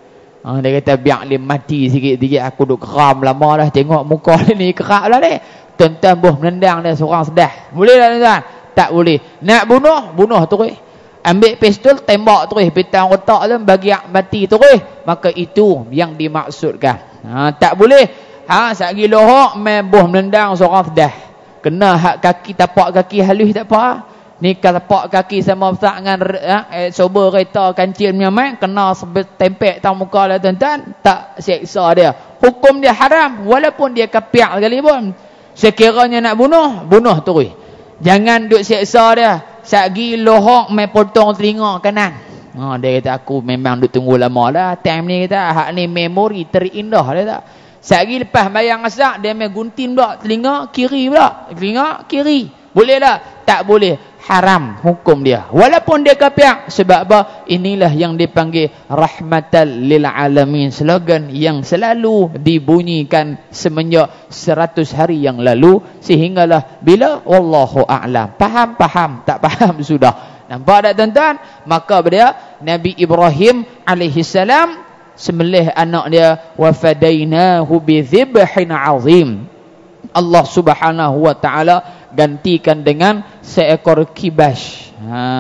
Dia kata biar dia mati sikit-sikit, aku duk keram lama dah tengok muka dia ni kerak lah ni. Tuan-tuan boh menendang dia seorang sedah. Boleh tak tuan-tuan? Tak boleh. Nak bunuh terus. Ambil pistol, tembak terus petang otak tu, bagi mati terus. Maka itu yang dimaksudkan. Tak boleh. Sagi lohok, main boh menendang seorang sedah. Kena hak kaki, tapak kaki halus tak apa. Ni tapak kaki sama besar dengan sober kereta kancil punya main, kena tempek tang muka lah tuan-tuan, tak seksa dia. Hukum dia haram, walaupun dia kapiak sekalipun. Sekiranya nak bunuh terus. Jangan duk seksa dia. Sagi lohok main potong telinga kanan. Dia kata aku memang duk tunggu lama dah. Time ni kata hak ni memori terindah dia tak. Sagi lepas bayang asak dia main gunting pula telinga kiri pula. Telinga kiri. Boleh tak? Tak boleh. Haram hukum dia. Walaupun dia kapiak. Sebab apa? Inilah yang dipanggil rahmatan lil alamin. Slogan yang selalu dibunyikan semenjak 100 hari yang lalu. Sehinggalah bila wallahu a'lam. Faham? Tak faham sudah. Nampak tak tuan-tuan? Maka dia Nabi Ibrahim alaihissalam sembelih anak dia, wa fadainahu bi dhibhin azim. Allah Subhanahu wa taala gantikan dengan seekor kibash.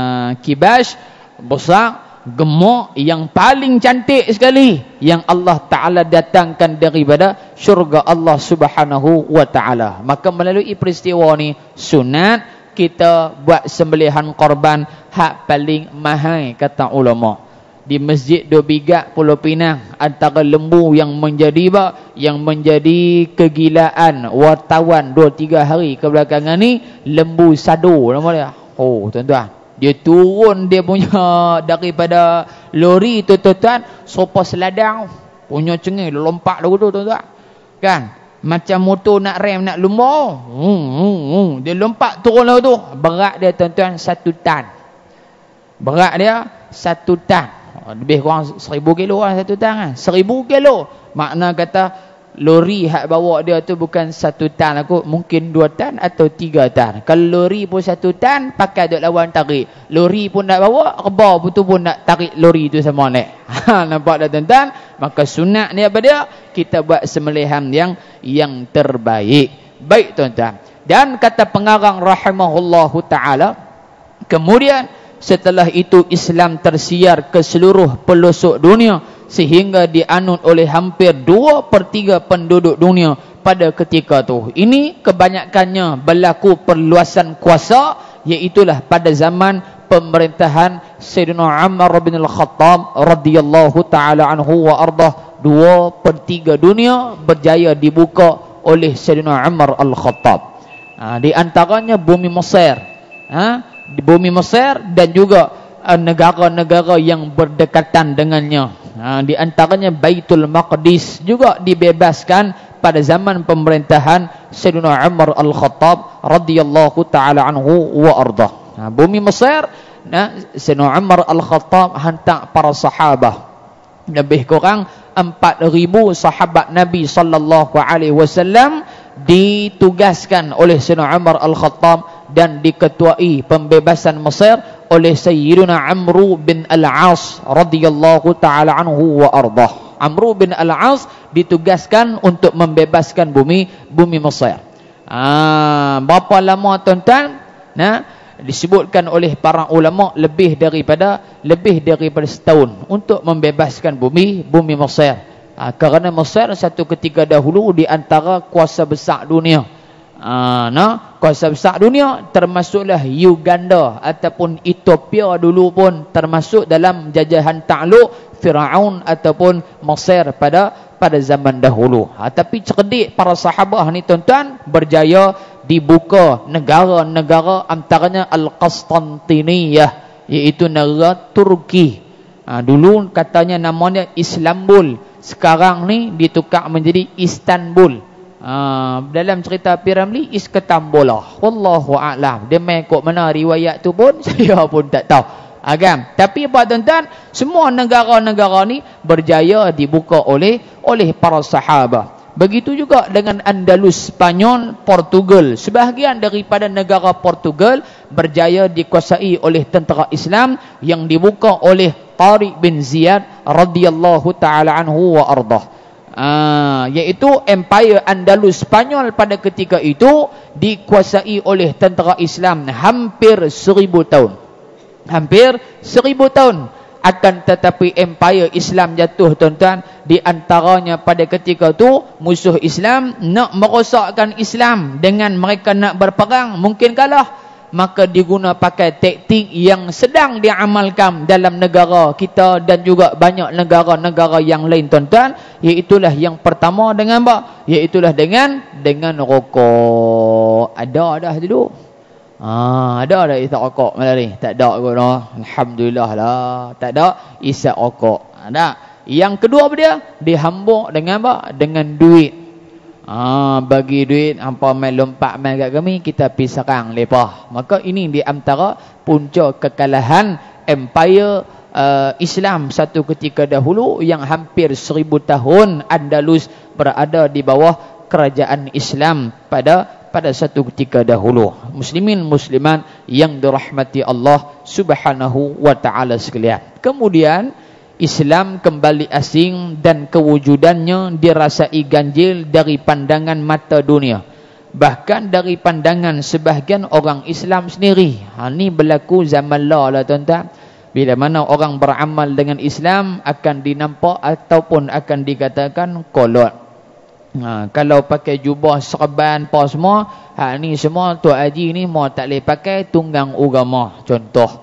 Kibash besar, gemuk, yang paling cantik sekali yang Allah taala datangkan daripada syurga Allah Subhanahu wa taala. Maka melalui peristiwa ni sunat kita buat sembelihan korban hak paling mahal kata ulama. Di Masjid Dobigat Pulau Pinang, antara lembu yang menjadi kegilaan wartawan 2-3 hari kebelakangan ni, lembu sado nama dia. Tuan-tuan, dia turun dia punya daripada lori tu tuan-tuan, sopa seladang punya cengih lompat lagu tu tuan-tuan. Kan? Macam motor nak rem nak lumba. Dia lompat turun lagu tu. Berat dia tuan-tuan 1 tan. Berat dia 1 tan. Lebih kurang 1000 kilo lah 1 tan kan. 1000 kilo. Makna kata lori hak bawa dia tu bukan 1 tan aku, mungkin 2 tan atau 3 tan. Kalau lori pun 1 tan, pakai duk lawan tarik. Lori pun nak bawa, rebah betul pun nak tarik lori tu sama naik. Nampak tak tuan-tuan? Maka sunat ni apa dia? Kita buat sembelihan yang terbaik. Baik tuan-tuan. Dan kata pengarang rahimahullahu taala, kemudian setelah itu Islam tersiar ke seluruh pelosok dunia sehingga dianut oleh hampir 2/3 penduduk dunia pada ketika itu. Ini kebanyakannya berlaku perluasan kuasa, iaitulah pada zaman pemerintahan Sayyidina Umar bin Al-Khattab radhiyallahu taala anhu wa ardah. 2/3 dunia berjaya dibuka oleh Sayyidina Umar Al-Khattab. Di antaranya bumi Mesir. Di bumi Mesir dan juga negara-negara yang berdekatan dengannya. Di antaranya Baitul Maqdis juga dibebaskan pada zaman pemerintahan Sayyidina Umar Al-Khattab radhiyallahu taala anhu wa ardah. Bumi Mesir, Sayyidina Umar Al-Khattab hantar para sahabat. Lebih kurang 4000 sahabat Nabi sallallahu alaihi wasallam ditugaskan oleh Sayyidina Umar Al-Khattab dan diketuai pembebasan Mesir oleh Sayyidina Amr bin Al-As radhiyallahu taala anhu wa ardah. Amr bin Al-As ditugaskan untuk membebaskan bumi Mesir. Berapa lama tuan-tuan? Disebutkan oleh para ulama lebih daripada setahun untuk membebaskan bumi Mesir. Kerana Mesir satu ketika dahulu di antara kuasa besar dunia. Kuasa besar dunia, termasuklah Uganda ataupun Ethiopia dulu pun termasuk dalam jajahan takluk Firaun ataupun Mesir pada zaman dahulu. Tapi cerdik para sahabat ni tuan-tuan, berjaya dibuka negara-negara, antaranya Al-Qastantiniyah, iaitu negara Turki. Dulu katanya namanya Istanbul, sekarang ni ditukar menjadi Istanbul. Dalam cerita Piramli is ketambolah. Wallahu a'lam. Dia main kok mana riwayat tu pun saya pun tak tahu. Tapi apa tuan-tuan, semua negara-negara ni berjaya dibuka oleh para sahabat. Begitu juga dengan Andalus, Spanyol, Portugal. Sebahagian daripada negara Portugal berjaya dikuasai oleh tentera Islam yang dibuka oleh Tariq bin Ziyad radhiyallahu taala anhu wa ardah. Iaitu Empire Andalus Spanyol pada ketika itu dikuasai oleh tentera Islam hampir 1000 tahun. Hampir 1000 tahun. Akan tetapi Empire Islam jatuh tuan-tuan. Di antaranya pada ketika itu musuh Islam nak merosakkan Islam dengan mereka nak berperang, mungkin kalah. Maka diguna pakai taktik yang sedang diamalkan dalam negara kita dan juga banyak negara-negara yang lain tuan-tuan. Iaitulah yang pertama dengan apa? Iaitulah dengan rokok. Ada dah dulu. Ada isap rokok malam ni? Tak ada kot noh. Alhamdulillah lah. Tak ada isap rokok. Ada. Yang kedua apa dia? Dihambuk dengan apa? Dengan duit. Bagi duit hampa main lompat main kat kami, kita pergi serang lepah. Maka ini di antara punca kekalahan Empire Islam satu ketika dahulu yang hampir 1000 tahun Andalus berada di bawah kerajaan Islam pada satu ketika dahulu. Muslimin muslimat yang dirahmati Allah Subhanahu wa taala sekalian. Kemudian Islam kembali asing dan kewujudannya dirasai ganjil dari pandangan mata dunia. Bahkan dari pandangan sebahagian orang Islam sendiri. Ini berlaku zaman lah tuan-tuan. Bila mana orang beramal dengan Islam akan dinampak ataupun akan dikatakan kolot. Kalau pakai jubah serban apa semua, ni semua Tok Haji ni mau tak boleh pakai tunggang agama. Contoh.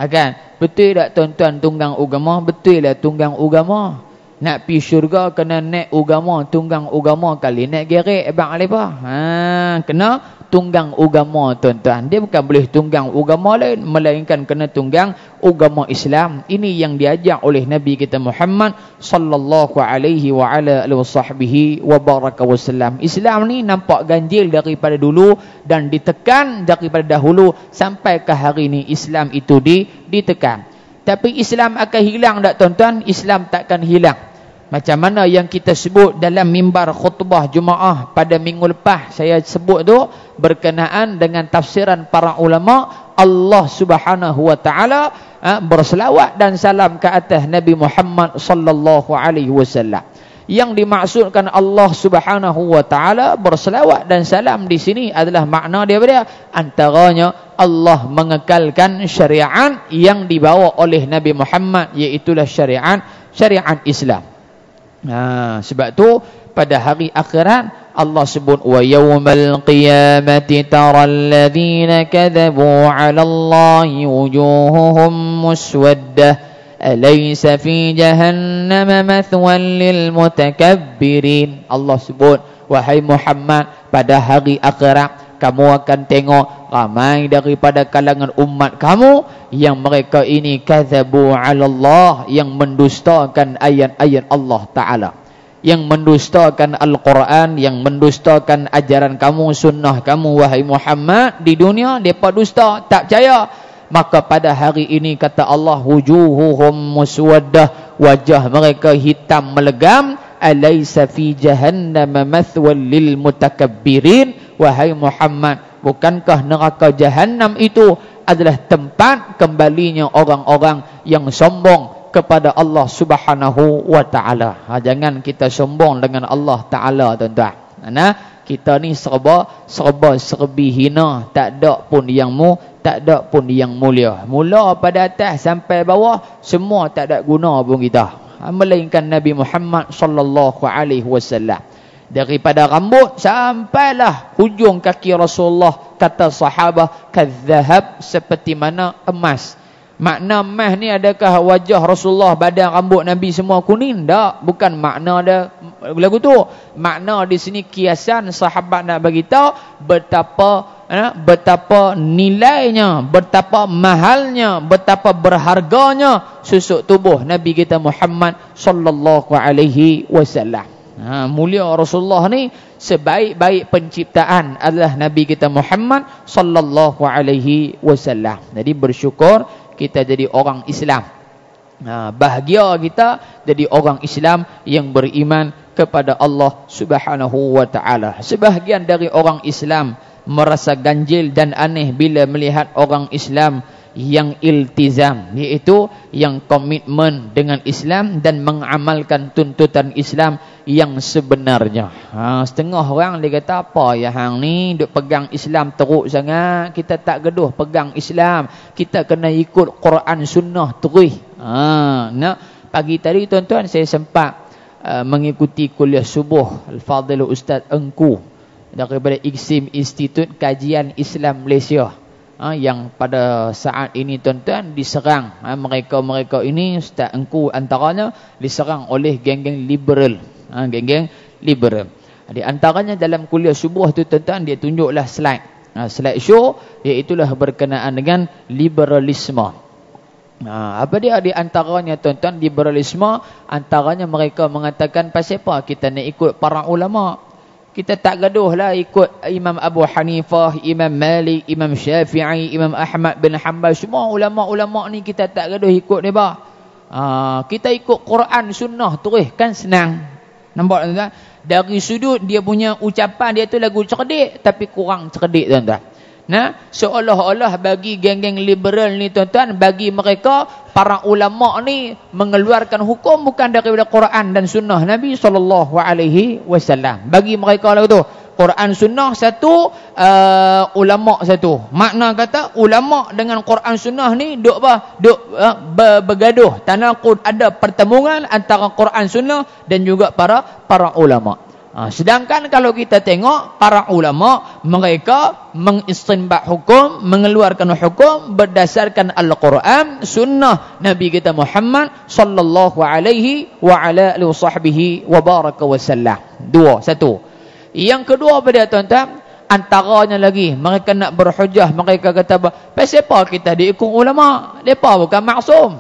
Betul tak tuan-tuan tunggang agama? Betul lah tunggang agama. Nak pergi syurga kena naik agama, tunggang agama kali naik gerek abang lepa. Kena tunggang agama tuan-tuan. Dia bukan boleh tunggang agama lain, melainkan kena tunggang agama Islam. Ini yang diajak oleh Nabi kita Muhammad sallallahu alaihi wa ala alihi wasahbihi wa baraka wasallam. Islam ni nampak ganjil daripada dulu dan ditekan daripada dahulu sampai ke hari ni Islam itu ditekan. Tapi Islam akan hilang tak tuan-tuan? Islam takkan hilang. Macam mana yang kita sebut dalam mimbar khutbah Jumaah pada minggu lepas, saya sebut tu berkenaan dengan tafsiran para ulama. Allah Subhanahu wa taala berselawat dan salam ke atas Nabi Muhammad sallallahu alaihi wasallam. Yang dimaksudkan Allah Subhanahu wa taala berselawat dan salam di sini adalah makna dia apa? Antaranya Allah mengekalkan syariat yang dibawa oleh Nabi Muhammad, iaitulah syariat Islam. Sebab tu pada hari akhirat Allah sebut wa yaumal qiyamati taral ladzina kadzabu 'ala Allahi wujuhuhum muswaddah alaysa fi jahannam mathwan lil mutakabbirin. Allah sebut, wahai Muhammad, pada hari akhirat kamu akan tengok ramai daripada kalangan umat kamu yang mereka ini kadzabu 'ala Allah, yang mendustakan ayat-ayat Allah Ta'ala, yang mendustakan Al-Quran, yang mendustakan ajaran kamu, sunnah kamu wahai Muhammad. Di dunia mereka dusta, tak percaya. Maka pada hari ini kata Allah, wujuhuhum muswaddah, wajah mereka hitam melegam. Alaysa fi jahannam mathwal lil mutakabbirin. Wahai Muhammad, bukankah neraka Jahannam itu adalah tempat kembalinya orang-orang yang sombong kepada Allah Subhanahu wa taala. Jangan kita sombong dengan Allah Taala tuan-tuan. Kita ni serba hina, tak ada pun yang mulia. Mula pada atas sampai bawah semua tak ada guna pun kita. Melainkan Nabi Muhammad sallallahu alaihi wasallam. Daripada rambut sampailah hujung kaki Rasulullah, kata sahabat, kadzahab, seperti mana emas. Makna emas ni adakah wajah Rasulullah, badan rambut Nabi semua kuning? Tak, bukan makna dia lagu tu. Makna di sini kiasan sahabat nak bagi tahu betapa nilainya, betapa mahalnya, betapa berharganya susuk tubuh Nabi kita Muhammad sallallahu alaihi wasallam. Mulia Rasulullah ni sebaik-baik penciptaan adalah Nabi kita Muhammad sallallahu alaihi wasallam. Jadi bersyukur kita jadi orang Islam. Bahagia kita jadi orang Islam yang beriman kepada Allah Subhanahu wa taala. Sebahagian dari orang Islam merasa ganjil dan aneh bila melihat orang Islam yang iltizam, iaitu yang komitmen dengan Islam dan mengamalkan tuntutan Islam yang sebenarnya. Setengah orang dia kata, apa ya hang ni duk pegang Islam teruk sangat, kita tak gaduh pegang Islam, kita kena ikut Quran Sunnah terus. Pagi tadi tuan-tuan saya sempat mengikuti kuliah subuh Al-Fadhil Ustaz Engku daripada IKSIM Institut Kajian Islam Malaysia. Yang pada saat ini tuan-tuan diserang, mereka-mereka ini Ustaz Engku antaranya diserang oleh geng-geng liberal, geng-geng liberal. Di antaranya dalam kuliah subuh tu tuan-tuan dia tunjuklah slide show, iaitulah berkenaan dengan liberalisme. Apa dia di antaranya tuan-tuan? Liberalisme antaranya mereka mengatakan, pasal apa kita nak ikut para ulama? Kita tak gaduhlah ikut Imam Abu Hanifah, Imam Malik, Imam Syafi'i, Imam Ahmad bin Hanbal. Semua ulama-ulama ni kita tak gaduh ikut dia bah. Kita ikut Quran Sunnah terus, kan senang. Nampak tuan-tuan? Dari sudut dia punya ucapan dia tu lagu cerdik tapi kurang cerdik tuan-tuan. Seolah-olah bagi geng-geng liberal ni tuan-tuan, bagi mereka para ulama ni mengeluarkan hukum bukan daripada Quran dan Sunnah Nabi SAW. Bagi mereka lah tu, Quran Sunnah satu, ulama satu. Makna kata ulama dengan Quran Sunnah ni duk bergaduh. Tanaqud, ada pertemuan antara Quran Sunnah dan juga para ulama. Sedangkan kalau kita tengok para ulama, mereka mengistinbat hukum, mengeluarkan hukum berdasarkan Al-Quran, Sunnah Nabi kita Muhammad sallallahu alaihi wa ala alihi wasahbihi wa baraka wasallam. Satu. Yang kedua pada tuan-tuan, antaranya lagi mereka nak berhujah, mereka kata, pasal apa kita diikut ulama? Depa bukan maksum.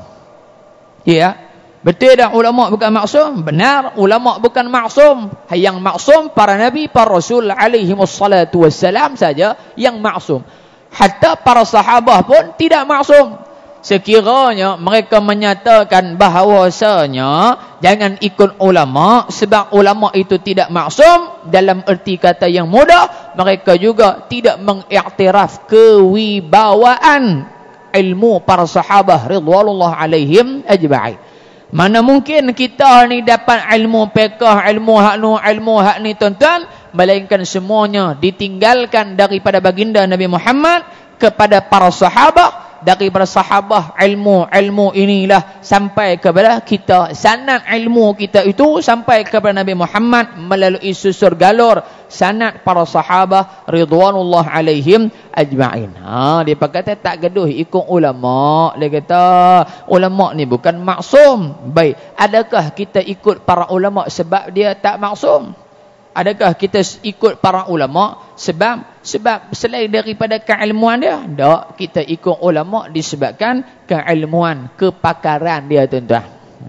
Ya. Betul dah ulama bukan maksum? Benar, ulama bukan maksum. Yang maksum para nabi, para rasul alaihi wassalatu wassalam saja yang maksum. Hatta para sahabah pun tidak maksum. Sekiranya mereka menyatakan bahawasanya jangan ikut ulama sebab ulama itu tidak maksum, dalam erti kata yang mudah, mereka juga tidak mengiktiraf kewibawaan ilmu para sahabah ridwanullah alaihim ajma'in. Mana mungkin kita ni dapat ilmu fiqh, ilmu hak ni tuan-tuan, melainkan semuanya ditinggalkan daripada baginda Nabi Muhammad kepada para sahabat. Daripada sahabat ilmu inilah sampai kepada kita. Sanad ilmu kita itu sampai kepada Nabi Muhammad melalui susur galur sanad para sahabat ridwanullah alaihim ajma'in. Dia kata tak gaduh ikut ulama. Dia kata ulama ni bukan maksum. Baik, adakah kita ikut para ulama sebab dia tak maksum? Adakah kita ikut para ulama sebab selain daripada keilmuan dia? Tak, kita ikut ulama disebabkan keilmuan, kepakaran dia tuan-tuan.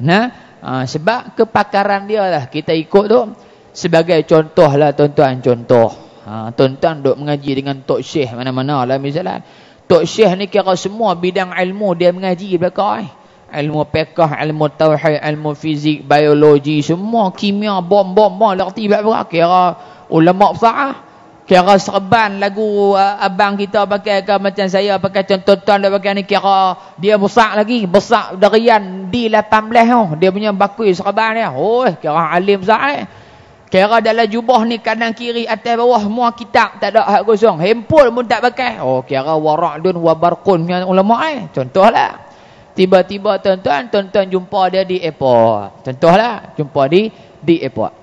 Sebab kepakaran dia lah kita ikut tu. Sebagai contoh lah tuan-tuan, tuan-tuan duk mengaji dengan Tok Syekh mana-mana lah misalnya. Tok Syekh ni kira semua bidang ilmu dia mengaji belakang. Ilmu fiqh, ilmu tauhid, ilmu fizik, biologi, semua kimia, bom lerti berapa. Kira ulama besar. Kira serban lagu abang kita pakai ke macam saya pakai contoh tuan dia pakai ni, kira dia besar lagi, besar darian D18 dia punya bakui serban dia. Kira alim besar. Kira dalam jubah ni kanan kiri atas bawah semua kitab, tak ada hak kosong. Handphone pun tak pakai. Kira waradun wa barqun punya ulama contohlah. Tiba-tiba tuan-tuan jumpa dia di airport. Contohlah, jumpa di airport.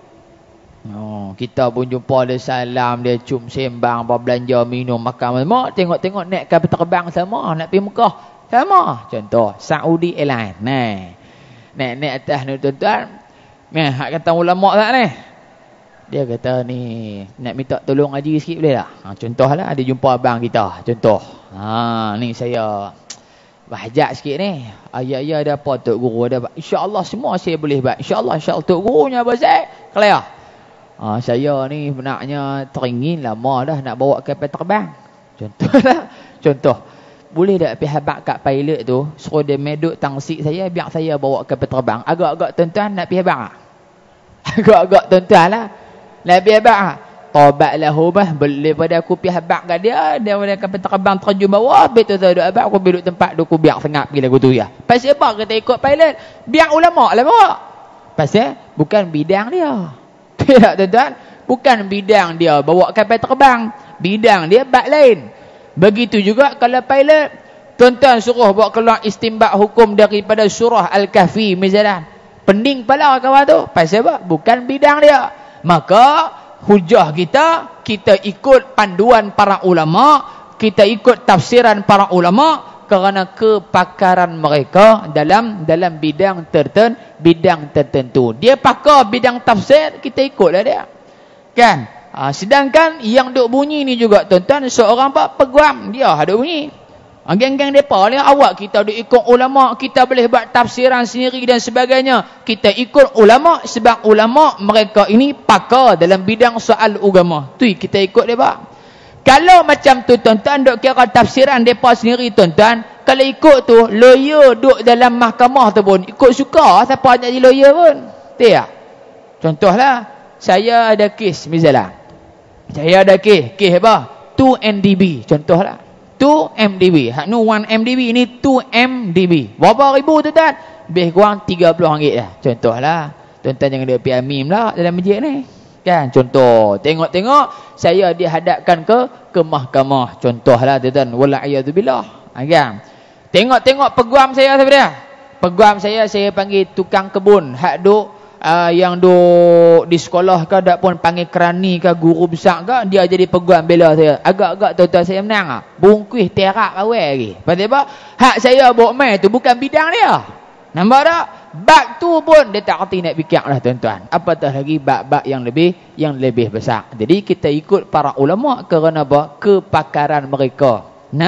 Kita pun jumpa dia, salam, dia cium sembang, belanja, minum, makan semua. Tengok-tengok naik kapal terbang sama, nak pergi Mekah sama. Contoh, Saudi Airlines. Naik atas ni tuan-tuan. Hak kata ulama tak ni? Dia kata ni, nak minta tolong haji sikit boleh tak? Contohlah, dia jumpa abang kita. Contoh. Ni saya bahajak sikit ni. Ayah ada apa Tok Guru? Ada, insya-Allah semua saya boleh buat. Insya-Allah Tok Gurunya bahasa clear. Saya ni benarnya teringin lama dah nak bawa kapal terbang. Contoh. Boleh tak pergi habaq kat pilot tu, suruh dia meduk tangsik saya, biar saya bawa kapal terbang. Agak-agak tuan-tuan nak pergi habaq. Agak-agak tuan-tuan lah. Nak pergi habaq. Tobat lah hubah. Boleh pada aku pergi habaq kat dia. Dia boleh kapal terbang terjun bawah. Betul tu duduk habaq. Aku duduk tempat tu. Aku biar sengap pergi lagu tu ya. Pasal apa kita ikut pilot? Biar ulama lah bawa. Pasal bukan bidang dia. Tidak tuan-tuan. Bukan bidang dia bawa kapal terbang. Bidang dia bab lain. Begitu juga kalau pilot. Tuan-tuan suruh buat keluar istimbat hukum daripada surah Al-Kahfi misalnya. Pening pala kawan tu. Pasal apa? Bukan bidang dia. Maka hujah kita ikut panduan para ulama, kita ikut tafsiran para ulama kerana kepakaran mereka dalam bidang tertentu. Dia pakar bidang tafsir, kita ikutlah dia. Kan? Sedangkan yang duk bunyi ni juga tuan-tuan, seorang peguam dia duk bunyi. Geng-geng depa ni awak kita duk ikut ulama, kita boleh buat tafsiran sendiri dan sebagainya. Kita ikut ulama sebab ulama mereka ini pakar dalam bidang soal agama. Tu kita ikut depa. Kalau macam tu tuan-tuan duk kira tafsiran depa sendiri tuan-tuan, kalau ikut tu lawyer duk dalam mahkamah tu pun ikut suka siapa nak jadi lawyer pun. Tak? Contohlah saya ada kes misalnya. Saya ada kes apa? 2 MDB contohlah. 2 MDB. Hak nu 1 MDB, ini 2 MDB. Berapa ribu tuan-tuan? Lebih kurang RM30 lah. Contohlah. Tuan-tuan jangan dia pergi amim lah dalam masjid ni. Kan? Contoh. Tengok-tengok saya dihadapkan ke mahkamah. Contohlah tuan-tuan. Wala'iyadzubillah. Kan? Tengok-tengok peguam saya sebenarnya. Peguam saya panggil tukang kebun. Hak duk yang duk di sekolah ke tak pun panggil kerani ke guru besar ke, dia jadi peguam bela saya. Agak-agak tuan-tuan saya menang bungkuih terak awal lagi. Pasal apa? Hak saya bawa main tu bukan bidang dia. Nampak tak? Bab tu pun dia tak kerti nak fikir lah tuan-tuan. Apatah lagi bab-bab yang lebih besar. Jadi kita ikut para ulama kerana apa? Kepakaran mereka.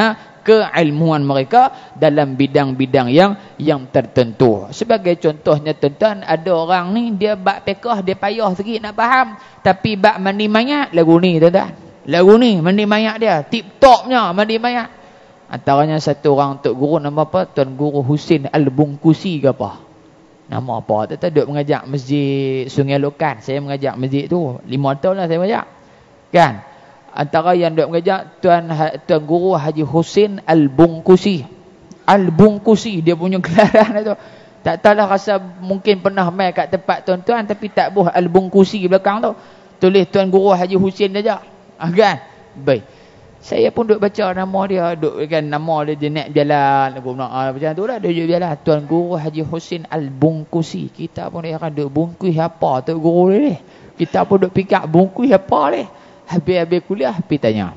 Keilmuan mereka dalam bidang-bidang yang tertentu. Sebagai contohnya tuan-tuan, ada orang ni dia bab fiqh dia payah sikit nak faham, tapi bab mandi mayat lagu ni tuan-tuan. Lagu ni mandi mayat dia tip-topnya mandi mayat. Antaranya satu orang tok guru nama apa? Tuan Guru Husin Al-Bungkusi ke apa? Nama apa? Tuan-tuan duk mengajak masjid Sungai Lokan. Saya mengajak masjid tu 5 tahun lah saya mengajak. Kan? Antara yang duk mengajak Tuan Guru Haji Husin Al-Bungkusi. Al-Bungkusi dia punya gelaran itu. Tak tahulah rasa mungkin pernah mai kat tempat tuan-tuan tapi tak buh Al-Bungkusi belakang tu. Tulis Tuan Guru Haji Husin saja. Kan? Baik. Saya pun duk baca nama dia, duk kan nama dia nak jalan macam tu lah dia jalan Tuan Guru Haji Husin Al-Bungkusi. Kita pun dia akan duk bungkus apa tu guru ni. Kita pun duk fikir bungkus apa ni. Habis kuliah, pergi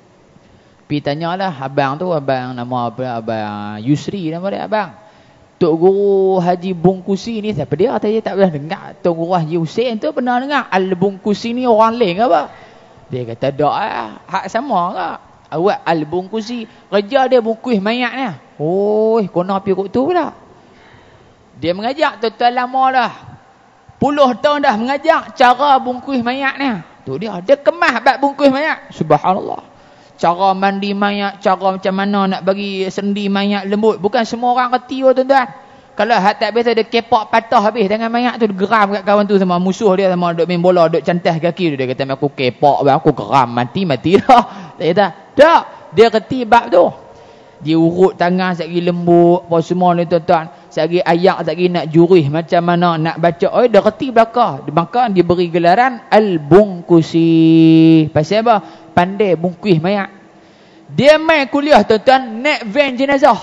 tanya lah abang tu, abang nama apa, abang Yusri nama dia abang. Tok Guru Haji Bungkusi ni siapa dia? Saya tak pernah dengar. Tok Guru Haji Husin tu pernah dengar. Al-Bungkusi ni orang lain ke apa? Dia kata tak lah, hak sama ke? Awak Al-Bungkusi, kerja dia bungkus mayat ni. Oh, kena pergi kot tu pula. Dia mengajak tuan-tuan lama dah. Puluh tahun dah mengajak cara bungkus mayat ni. Tu dia kemas bab bungkus mayat. Subhanallah. Cara mandi mayat, cara macam mana nak bagi sendi mayat lembut. Bukan semua orang reti tuan-tuan. Kalau hak tak biasa dia kepak patah habis dengan mayat tu, geram kat kawan tu sama musuh dia, sama duk main bola, duk cantas kaki tu. Dia kata aku kepak, aku geram, mati dah. Tak kata. Tak. Dia reti bab tu. Dia urut tangan sekali lembut, apa semua ni tuan-tuan. Sekali ayat, sekali nak jurih macam mana nak baca. Oh, dia reti belakang. Maka dia beri gelaran Al-Bungkusi. Pasal apa? Pandai bungkus mayat. Dia main kuliah tuan-tuan, naik van jenazah.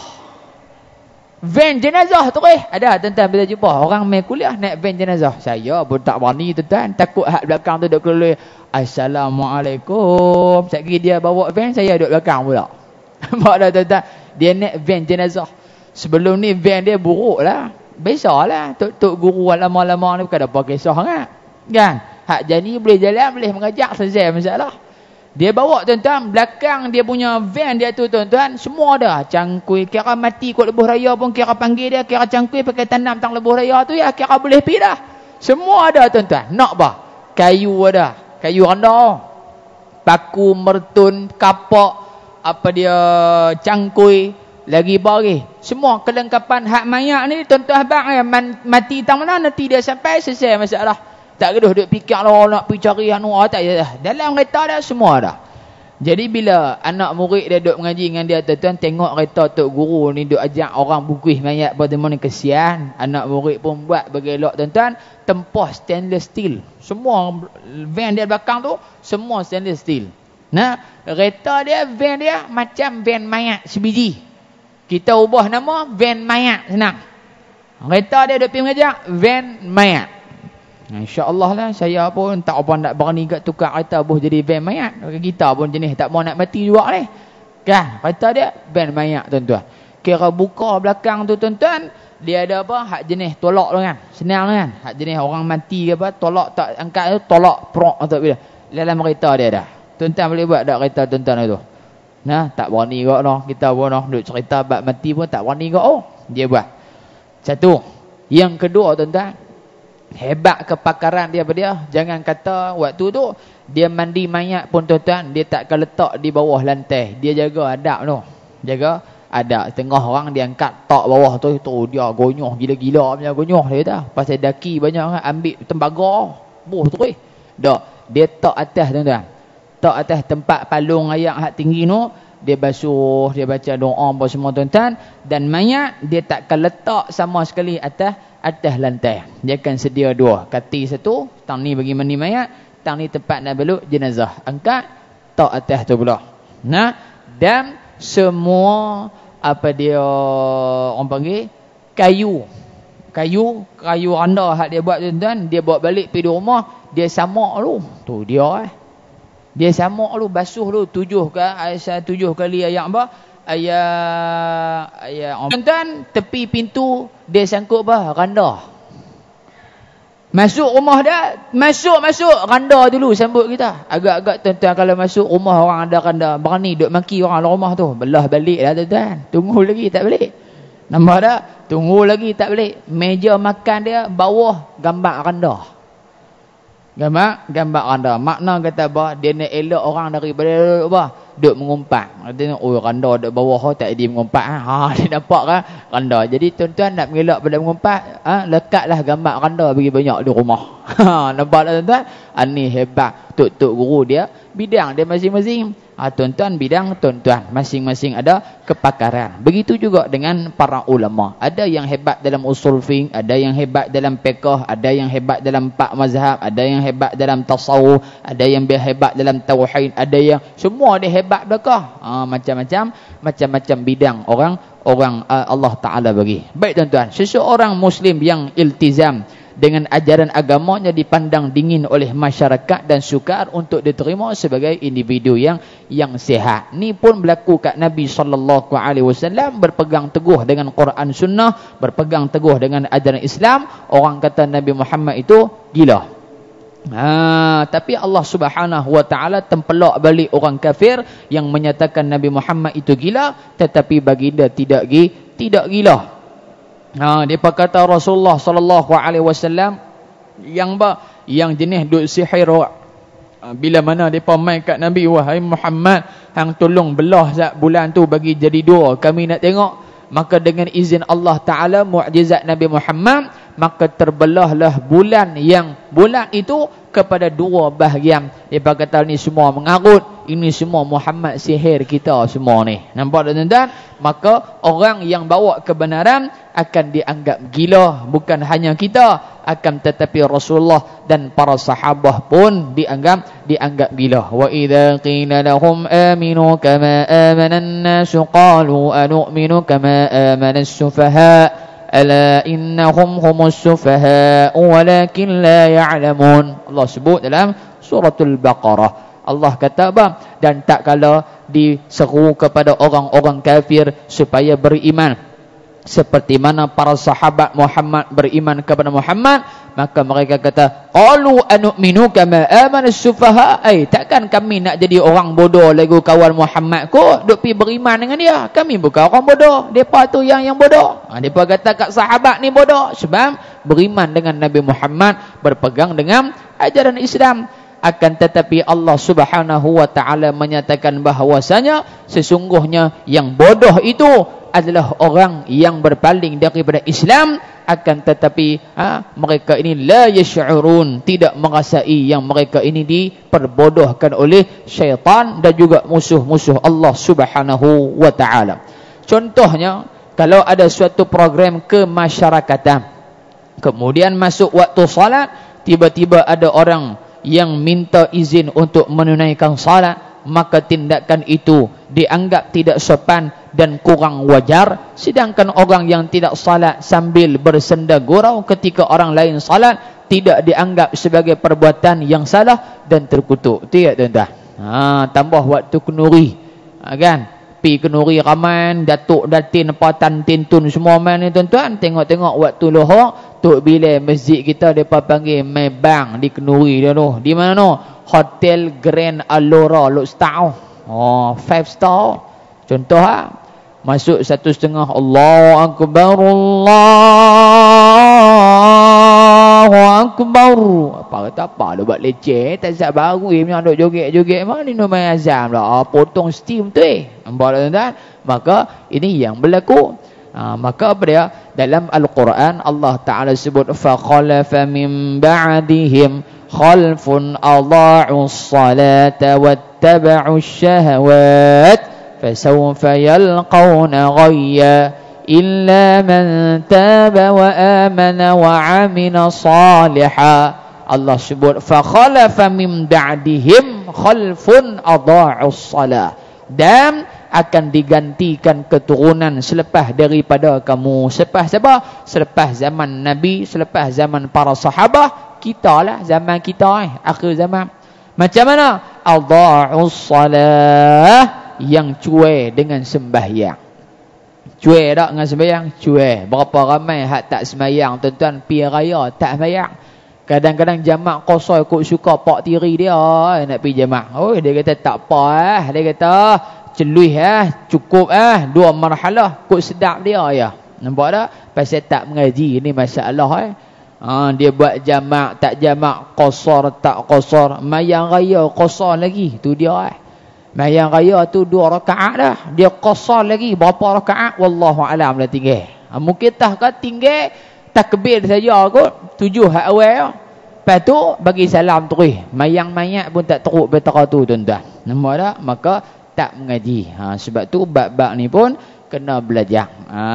Van jenazah tu ada tuan-tuan bila jumpa orang main kuliah naik van jenazah. Saya pun tak berani tuan-tuan, takut hak belakang tu duk keluar Assalamualaikum. Sekali dia bawa van, saya duduk belakang pula. Nampak dah tuan-tuan, dia naik van jenazah. Sebelum ni van dia buruk lah, biasalah. Tok guru lama-lama ni bukan ada apa kisah kan. Hak jadi boleh jalan, boleh mengajak, selesai masalah. Dia bawa tuan-tuan, belakang dia punya van dia tu tuan-tuan, semua dah cangkui, kira mati kot lebuh raya pun kira panggil dia, kira cangkui pakai tanam tang lebuh raya tu ya, kira boleh pergi dah. Semua ada tuan-tuan. Nak bah? kayu ada, kayu rendah, paku, mertun, kapak, apa dia, cangkui, lagi bagi. Semua kelengkapan hak mayat ni tuan-tuan abang mati tang mana nanti dia sampai selesai masalah. Tak gaduh duk fikir lah nak pergi cari anu tak ya. Dalam kereta dah semua dah. Jadi bila anak murid dia duk mengaji dengan dia tuan-tuan, tengok kereta tok guru ni duk ajak orang bukis mayat bagaimana kesian, anak murid pun buat bergelok tuan-tuan, tempah stainless steel. Semua van dia belakang tu semua stainless steel. Nah, kereta dia, van dia macam van mayat sebiji. Kita ubah nama van mayat senang. Kereta dia duk pergi mengajak van mayat. InsyaAllah lah, saya pun tak apa nak berani kat tukar kereta buh jadi van mayat. Kita pun jenis tak mau nak mati juga ni. Kan? Kereta dia van mayat tuan-tuan. Kira buka belakang tu tuan-tuan, dia ada apa? Hak jenis tolak tu kan. Senang kan? Hak jenis orang mati ke apa, tolak tak angkat tu, tolak prok atau bila. Dalam kereta dia dah. Tuan-tuan boleh buat tak kereta tuan-tuan itu? Nah, tak berani kok noh. Kita pun noh duk cerita bab mati pun tak berani kok. Oh, dia buat. Satu. Yang kedua tuan-tuan, hebat kepakaran dia pada dia. Jangan kata waktu tu dia mandi mayat pun tuan-tuan, dia tak akan letak di bawah lantai. Dia jaga adab tu. Jaga adab. Tengah orang dia angkat tak bawah tu dia gonyuh gila-gila punya gonyuh dia kata. Pasal daki banyak kan ambil tembaga. Buh tu dak. Dia tak atas tuan-tuan. Tak atas tempat palung ayak hak tinggi tu, dia basuh, dia baca doa apa semua tuan-tuan, dan mayat dia takkan letak sama sekali atas lantai. Dia akan sedia dua, kati satu, tang ni bagi mandi mayat, tang ni tempat nak beluk jenazah. Angkat tak atas tu pula. Nah, dan semua apa dia orang panggil kayu anda hak dia buat tuan-tuan, dia bawa balik pergi di rumah, dia samak lu. Tu dia dia samak lu, basuh lu 7 kali ayat apa? Ayat tuan-tuan, tepi pintu dia sangkut apa? Randa. Masuk rumah dah, masuk randa dulu sambut kita. Agak-agak tuan-tuan kalau masuk rumah orang ada randa, berani duk maki orang dalam rumah tu, belah balik dah tuan-tuan. Tunggu lagi tak balik. Nampak tak? Tunggu lagi tak balik. Meja makan dia bawah gambar randa. Gambar randa. Makna kata apa? Dia nak elok orang daripada apa? Duk mengumpat. Dia nak, oh randa duk bawah tak dia mengumpat. Dia nampak kan randa. Jadi tuan-tuan nak mengelak pada mengumpat, lekatlah gambar randa bagi banyak di rumah. Nampak tak tuan-tuan? Ni hebat. Tok-tok guru dia, bidang dia masing-masing. Tuan-tuan bidang tuan-tuan masing-masing ada kepakaran. Begitu juga dengan para ulama. Ada yang hebat dalam usul fiqh, ada yang hebat dalam fiqh, ada yang hebat dalam 4 mazhab, ada yang hebat dalam tasawuf, ada yang hebat dalam tauhid, ada yang semua dia hebat belakang. Macam-macam bidang orang Allah Taala bagi. Baik tuan-tuan, seseorang muslim yang iltizam dengan ajaran agamanya dipandang dingin oleh masyarakat dan sukar untuk diterima sebagai individu yang sihat. Ni pun berlaku kat Nabi SAW, berpegang teguh dengan Quran Sunnah, berpegang teguh dengan ajaran Islam. Orang kata Nabi Muhammad itu gila. Tapi Allah Subhanahu Wa Taala tempelak balik orang kafir yang menyatakan Nabi Muhammad itu gila, tetapi baginda tidak gila. Dia kata Rasulullah sallallahu alaihi wasallam yang jenis duk sihir. Bila mana depa mai kat Nabi, wahai Muhammad, hang tolong belah zat bulan tu bagi jadi 2, kami nak tengok. Maka dengan izin Allah Taala, mukjizat Nabi Muhammad, maka terbelahlah bulan itu kepada 2 bahagian. Depa kata ni semua mengarut, ini semua Muhammad sihir kita semua ni. Nampak tak tuan-tuan? Maka orang yang bawa kebenaran akan dianggap gila, bukan hanya kita, akan tetapi Rasulullah dan para sahabat pun dianggap gila. Wa idza qila lahum aminu kama amana an-nas qalu anu'minu kama amana as-sufaha ala innahum humus sufaha walakin la ya'lamun. Allah sebut dalam suratul Baqarah. Allah kata apa? Dan tak kala diseru kepada orang-orang kafir supaya beriman seperti mana para sahabat Muhammad beriman kepada Muhammad, maka mereka kata, qalu anu'minu kama amana as-sufaha. Takkan kami nak jadi orang bodoh lagi kawan Muhammad ko, duk pi beriman dengan dia. Kami bukan orang bodoh, depa tu yang bodoh. Depa kata kat sahabat ni bodoh sebab beriman dengan Nabi Muhammad, berpegang dengan ajaran Islam. Akan tetapi Allah Subhanahu wa taala menyatakan bahawasanya sesungguhnya yang bodoh itu adalah orang yang berpaling daripada Islam. Akan tetapi mereka ini la yash'urun, tidak merasai yang mereka ini diperbodohkan oleh syaitan dan juga musuh-musuh Allah Subhanahu wa taala. Contohnya, kalau ada suatu program kemasyarakatan, kemudian masuk waktu salat, tiba-tiba ada orang yang minta izin untuk menunaikan salat, maka tindakan itu dianggap tidak sopan dan kurang wajar. Sedangkan orang yang tidak salat sambil bersenda gurau ketika orang lain salat tidak dianggap sebagai perbuatan yang salah dan terkutuk. Itu ya tuan-tuan. Tambah waktu kenuri, kan? Pi kenuri raman, datuk datin, patan tintun semua main ni tuan-tuan. Tengok-tengok waktu lohor, tok bila masjid kita depa panggil Mebang di kenuri dia tu. Di mana tu? Hotel Grand Allura Lok Star. 5 star. Contoh masuk 1.5, Allahu Akbar, Allahu Akbar. Apa kata apa lu buat leceh, tak siap baru punya duk joget-joget mana ni main azam lah. Potong steam tu nampak tuan-tuan. Maka ini yang berlaku. Maka apa dia? Dalam Al-Quran Allah Ta'ala sebut fa khalafa min ba'dihim khalfun adha'us salata wattaba'us syahawat fasawfa yalqawna ghayya illa man taba wa amana wa amina salihan. Allah sebut fa khalafa min ba'dihim khalfun adha'us salah, dan akan digantikan keturunan selepas daripada kamu. Selepas siapa? Selepas zaman Nabi, selepas zaman para sahabat. Kita lah, zaman kita akhir zaman. Macam mana? Adha'us salah, yang cuai dengan sembahyang. Cuai tak dengan sembahyang? Cuai. Berapa ramai hak tak sembahyang tuan-tuan, pi raya tak sembahyang. Kadang-kadang jamak qasar ikut suka pak tiri dia nak pergi jamak. Oh, dia kata tak apa dia kata celui cukup 2 marhalah, kut sedap dia ya. Nampak tak? Pasal tak mengaji ni masalah dia buat jamak tak jamak, qasar tak qasar, mayang raya qasar lagi tu dia mayang raya tu 2 rakaat dah, dia qasar lagi berapa rakaat wallahu alam dah tinggal. Mungkin tak ke tinggal takbir saja kot 7 hak awal. Lepas tu bagi salam terus, mayang-mayat pun tak teruk betara tu tuan-tuan. Nampak tak? Maka tak mengaji. Sebab tu bab-bab ni pun kena belajar.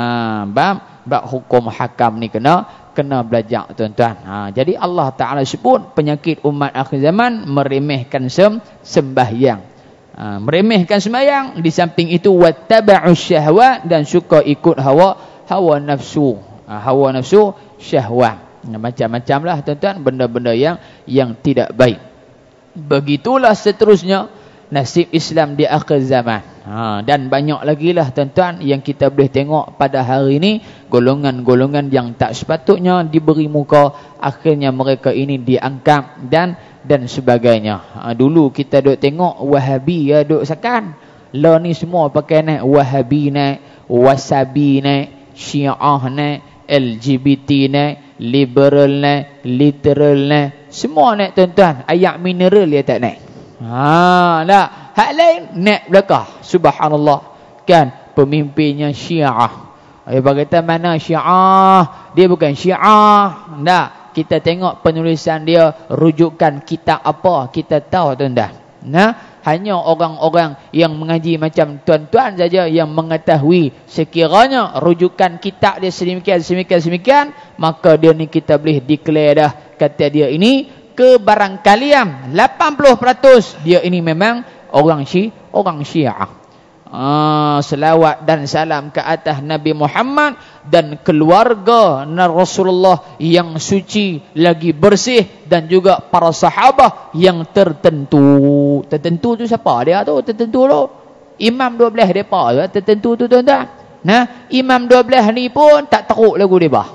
Bab hukum hakam ni kena belajar tuan-tuan. Jadi Allah Ta'ala sebut penyakit umat akhir zaman meremehkan sembahyang. Meremehkan sembahyang. Di samping itu wattaba'us syahwat, dan suka ikut hawa nafsu. Hawa nafsu syahwat. Macam-macam lah tuan-tuan, benda-benda yang tidak baik. Begitulah seterusnya nasib Islam di akhir zaman. Dan banyak lagi lah tuan-tuan yang kita boleh tengok pada hari ini. Golongan-golongan yang tak sepatutnya diberi muka, akhirnya mereka ini diangkat dan sebagainya. Dulu kita duk tengok Wahabi duk sakan. Lah ni semua pakai naik Wahabi naik, Wasabi naik, Syiah naik, LGBT naik, liberal naik, literal naik, semua naik tuan-tuan. Ayat mineral dia tak naik. Tak. Hak lain naik belakang. Subhanallah. Kan pemimpinnya Syiah. Berkata mana Syiah? Dia bukan Syiah. Tak. Kita tengok penulisan dia, rujukan kitab apa, kita tahu tuan-tuan. Hanya orang-orang yang mengaji macam tuan-tuan saja yang mengetahui sekiranya rujukan kitab dia sedemikian, maka dia ni kita boleh declare dah, kata dia ini kebarangkalian 80% dia ini memang orang Syiah. Selawat dan salam ke atas Nabi Muhammad dan keluarga Rasulullah yang suci lagi bersih, dan juga para sahabat yang tertentu. Tertentu tu siapa dia tu? Tertentu tu Imam 12 depa tertentu tu tuan-tuan. Imam 12 ni pun tak teruk lagu depa.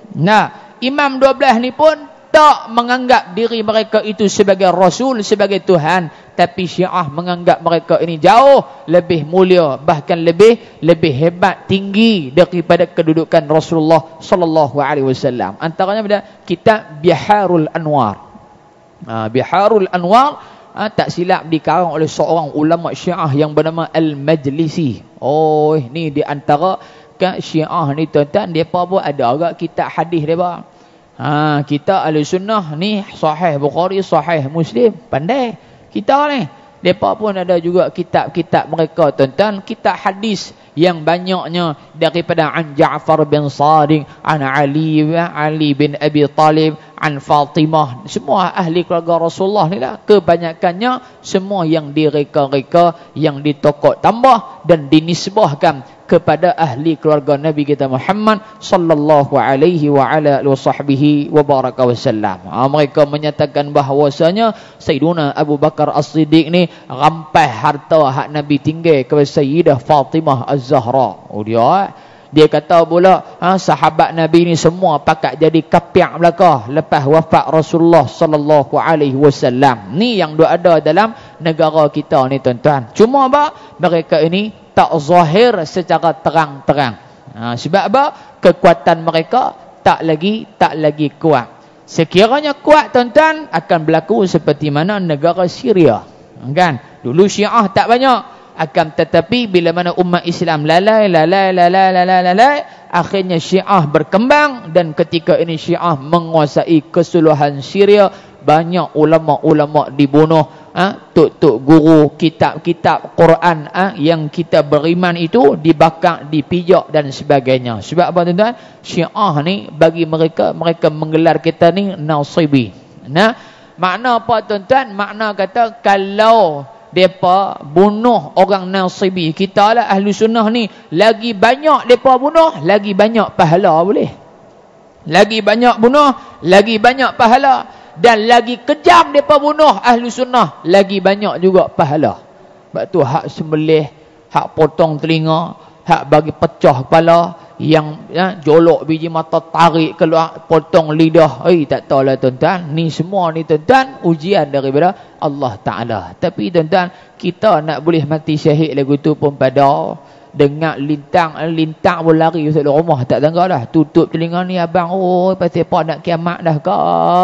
Imam 12 ni pun tak menganggap diri mereka itu sebagai Rasul, sebagai Tuhan. Tapi Syiah menganggap mereka ini jauh lebih mulia, bahkan lebih hebat, tinggi daripada kedudukan Rasulullah sallallahu alaihi wasallam. Antaranya pada kitab Biharul Anwar. Biharul Anwar, tak silap dikarang oleh seorang ulama Syiah yang bernama Al-Majlisi. Oh, ni di antara Syiah ni tuan-tuan, depa pun ada agak kitab hadis depa. Kita Ahlussunnah ni Sahih Bukhari, Sahih Muslim, pandai kita ni. Depa pun ada juga kitab-kitab mereka tuan-tuan, kitab hadis yang banyaknya daripada an Ja'far bin Sadiq, an Ali bin Abi Talib, an Fatimah, semua ahli keluarga Rasulullah ni lah. Kebanyakannya semua yang direka-reka, yang ditokok tambah dan dinisbahkan kepada ahli keluarga Nabi kita Muhammad sallallahu alaihi wa ala alihi wa baraka wasallam. Mereka menyatakan bahawasanya Sayyiduna Abu Bakar As-Siddiq ni rampai harta hak Nabi tinggal kepada Sayyidah Fatimah Az-Zahra. Dia kata pula sahabat Nabi ni semua pakat jadi kapiak belaka lepas wafat Rasulullah sallallahu alaihi wasallam. Ni yang ada dalam negara kita ni tuan-tuan. Cuma mereka ini tak zahir secara terang-terang. Sebab apa? Kekuatan mereka tak lagi kuat. Sekiranya kuat tuan-tuan, akan berlaku seperti mana negara Syria. Kan? Dulu Syiah tak banyak. Akan tetapi bila mana umat Islam lalai, akhirnya Syiah berkembang, dan ketika ini Syiah menguasai keseluruhan Syria. Banyak ulama-ulama dibunuh, tok-tok guru, kitab-kitab Quran yang kita beriman itu dibakar, dipijak dan sebagainya. Sebab apa tuan-tuan? Syiah ni bagi mereka menggelar kita ni Nasibi. Makna apa tuan-tuan? Makna kata kalau depa bunuh orang Nasibi, kita lah ahli sunnah ni, lagi banyak depa bunuh, lagi banyak pahala boleh. Lagi banyak bunuh, lagi banyak pahala. Dan lagi kejam mereka bunuh ahli sunnah, lagi banyak juga pahala. Sebab tu hak sembelih, hak potong telinga, hak bagi pecah kepala, yang jolok biji mata, tarik keluar, potong lidah, tak tahulah tuan-tuan. Ni semua ni tuan-tuan ujian daripada Allah Ta'ala. Tapi tuan-tuan, kita nak boleh mati syahid lagu tu pun pada dengar lintang pun lari masuk rumah, tak tangga dah. Tutup telinga ni abang, pasal apa nak kiamat dah ke?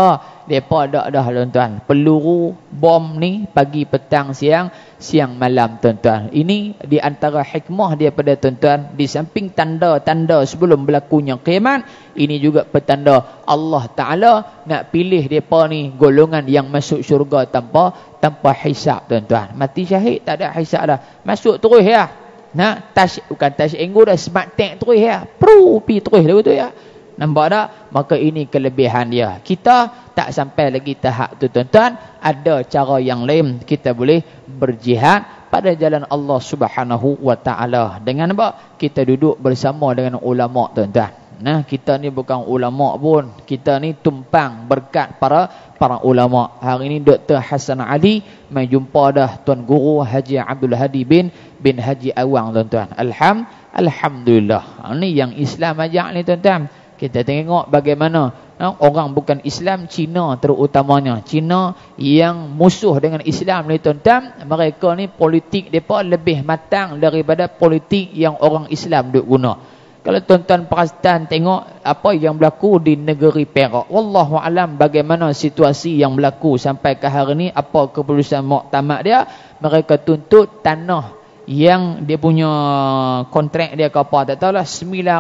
Depa dah tuan-tuan. Peluru bom ni pagi, petang, siang malam tuan-tuan. Ini di antara hikmah daripada tuan-tuan. Di samping tanda-tanda sebelum berlakunya kiamat, ini juga petanda Allah Ta'ala nak pilih depa ni golongan yang masuk syurga tanpa hisab tuan-tuan. Mati syahid tak ada hisab dah. Masuk terus ya. Bukan touch angle dah, smart tank terus ya. Pi terus lagu tu ya. Nampak tak? Maka ini kelebihan dia. Kita tak sampai lagi tahap tu tuan-tuan. Ada cara yang lain kita boleh berjihad pada jalan Allah Subhanahu wa Ta'ala. Dengan apa? Kita duduk bersama dengan ulama tuan-tuan. Kita ni bukan ulama pun. Kita ni tumpang berkat para ulama. Hari ini Dr. Hasan Ali mai jumpa dah Tuan Guru Haji Abdul Hadi bin Haji Awang tuan-tuan. Alhamdulillah. Ini yang Islam ajak ni tuan-tuan. Kita tengok bagaimana orang bukan Islam, Cina terutamanya. Cina yang musuh dengan Islam ni tuan-tuan, mereka ni politik mereka lebih matang daripada politik yang orang Islam duk guna. Kalau tuan-tuan perasan tengok apa yang berlaku di negeri Perak, wallahu alam bagaimana situasi yang berlaku sampai ke hari ni, apa keputusan muktamad dia, mereka tuntut tanah yang dia punya kontrak dia ke apa tak tahulah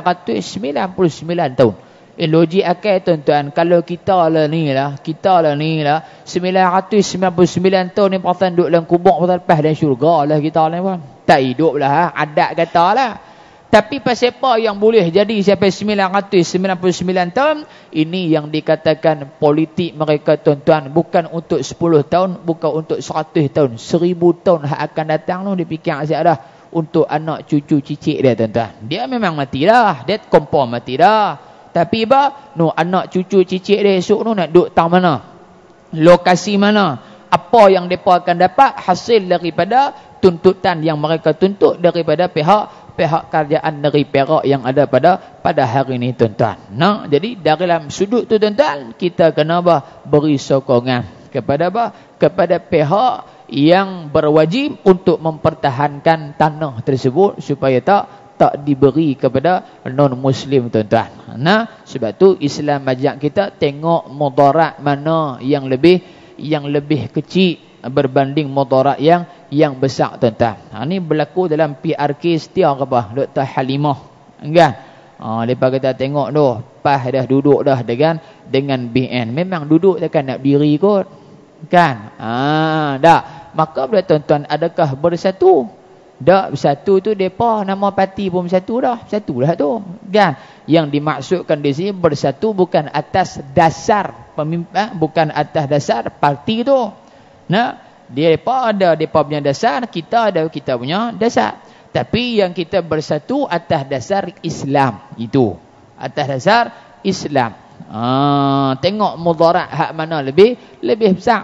999 tahun. Logik akal tuan-tuan, kalau kita lah ni lah 999 tahun ni perasaan duduk dalam kubur, pasal lepas dan syurga lah kita lah pun. Tak hidup lah, adat kata lah. Tapi pasal apa yang boleh jadi sampai 999 tahun? Ini yang dikatakan politik mereka tuan-tuan. Bukan untuk 10 tahun, bukan untuk 100 tahun. 1000 tahun akan datang tu dia fikir siap dah. Untuk anak cucu cicit dia tuan-tuan. Dia memang mati dah. Dia confirm mati dah. Tapi anak cucu cicit dia esok nak duduk tang mana? Lokasi mana? Apa yang mereka akan dapat hasil daripada tuntutan yang mereka tuntut daripada pihak kerajaan negeri Perak yang ada pada hari ini tuan-tuan. Jadi dalam sudut tu tuan-tuan, kita kena beri sokongan kepada pihak yang berwajib untuk mempertahankan tanah tersebut supaya tak diberi kepada non-muslim tuan-tuan. Sebab tu Islam ajak kita tengok mudarat mana yang lebih yang lebih kecil berbanding mudarat yang besar tuan-tuan. Ni berlaku dalam PRK setia ke apa? Dr. Halimah. Kan? Lepas kita tengok tu, PAS dah duduk dah dengan BN. Memang duduk takkan nak diri kot. Kan? Dah. Maka bila tuan-tuan adakah bersatu? Dak bersatu tu depa nama parti pun bersatu dah. Bersatulah tu. Kan? Yang dimaksudkan di sini bersatu bukan atas dasar bukan atas dasar parti tu. Nah, depa ada depa punya dasar, kita ada kita punya dasar. Tapi yang kita bersatu atas dasar Islam itu. Atas dasar Islam. Tengok mudarat hak mana lebih besar.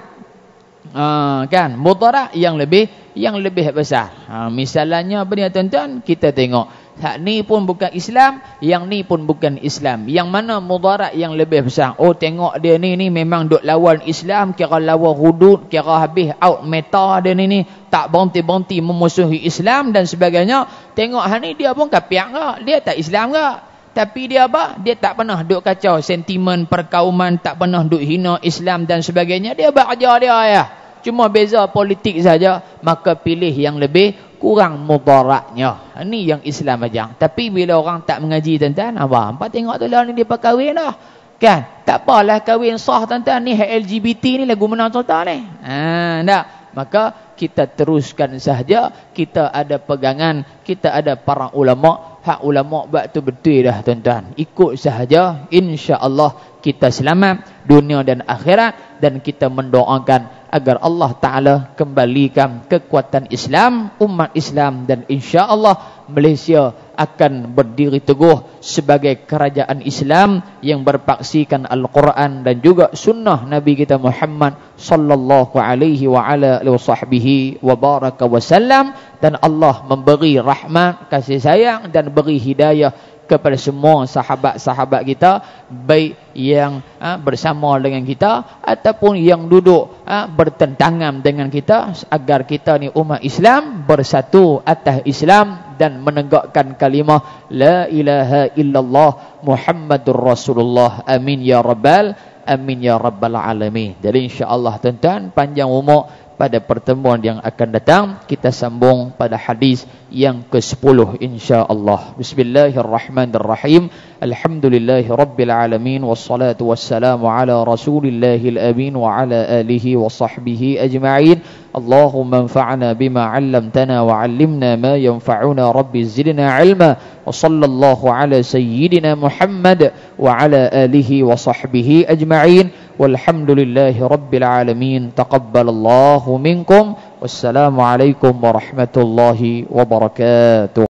Kan? Mudarat yang lebih besar. Misalnya apa ni tuan-tuan? Kita tengok. Hak ni pun bukan Islam, yang ni pun bukan Islam. Yang mana mudarat yang lebih besar? Oh, tengok dia ni memang duk lawan Islam, kira lawan hudud, kira habis out meta dia ni tak berhenti-berhenti memusuhi Islam dan sebagainya. Tengok hak ni dia pun kapiak ke? Dia tak Islam ke? Tapi dia apa? Dia tak pernah duk kacau sentimen perkauman, tak pernah duk hina Islam dan sebagainya. Dia berajar dia ya. Cuma beza politik saja, maka pilih yang lebih kurang mudaratnya. Ini yang Islam ajar. Tapi bila orang tak mengaji tuan-tuan, apa tengok tu lah ni dia kahwin dah. Kan? Tak apalah kahwin sah tuan-tuan, ni LGBT ni lagu menang tuan-tuan ni. Tak. Maka kita teruskan sahaja, kita ada pegangan, kita ada para ulama. Hak ulama buat tu betul dah tuan-tuan. Ikut sahaja, insya-Allah kita selamat dunia dan akhirat, dan kita mendoakan agar Allah Ta'ala kembalikan kekuatan Islam, umat Islam, dan insya-Allah Malaysia akan berdiri teguh sebagai kerajaan Islam yang berpaksikan Al-Quran dan juga sunnah Nabi kita Muhammad sallallahu alaihi wa ala alihi wasahbihi wa baraka wasallam, dan Allah memberi rahmat, kasih sayang dan beri hidayah kepada semua sahabat-sahabat kita, baik yang bersama dengan kita ataupun yang duduk bertentangan dengan kita, agar kita ni umat Islam bersatu atas Islam dan menegakkan kalimah la ilaha illallah Muhammadur Rasulullah. Amin ya rabbal alamin. Jadi insya-Allah tuan-tuan, panjang umur, pada pertemuan yang akan datang kita sambung pada hadis yang ke-10 insya-Allah. Bismillahirrahmanirrahim. Alhamdulillahirabbil alamin wassalatu wassalamu ala rasulillahil amin wa ala alihi wa sahbihi ajma'in. Allahumma anfa'na bima 'allamtana wa 'allimna ma yanfa'una rabbi zidna 'ilma wa sallallahu ala sayyidina Muhammad wa ala alihi wa sahbihi ajma'in. Walhamdulillahi rabbil alamin. Taqabbalallahu minkum. Wassalamu alaikum warahmatullahi wabarakatuh.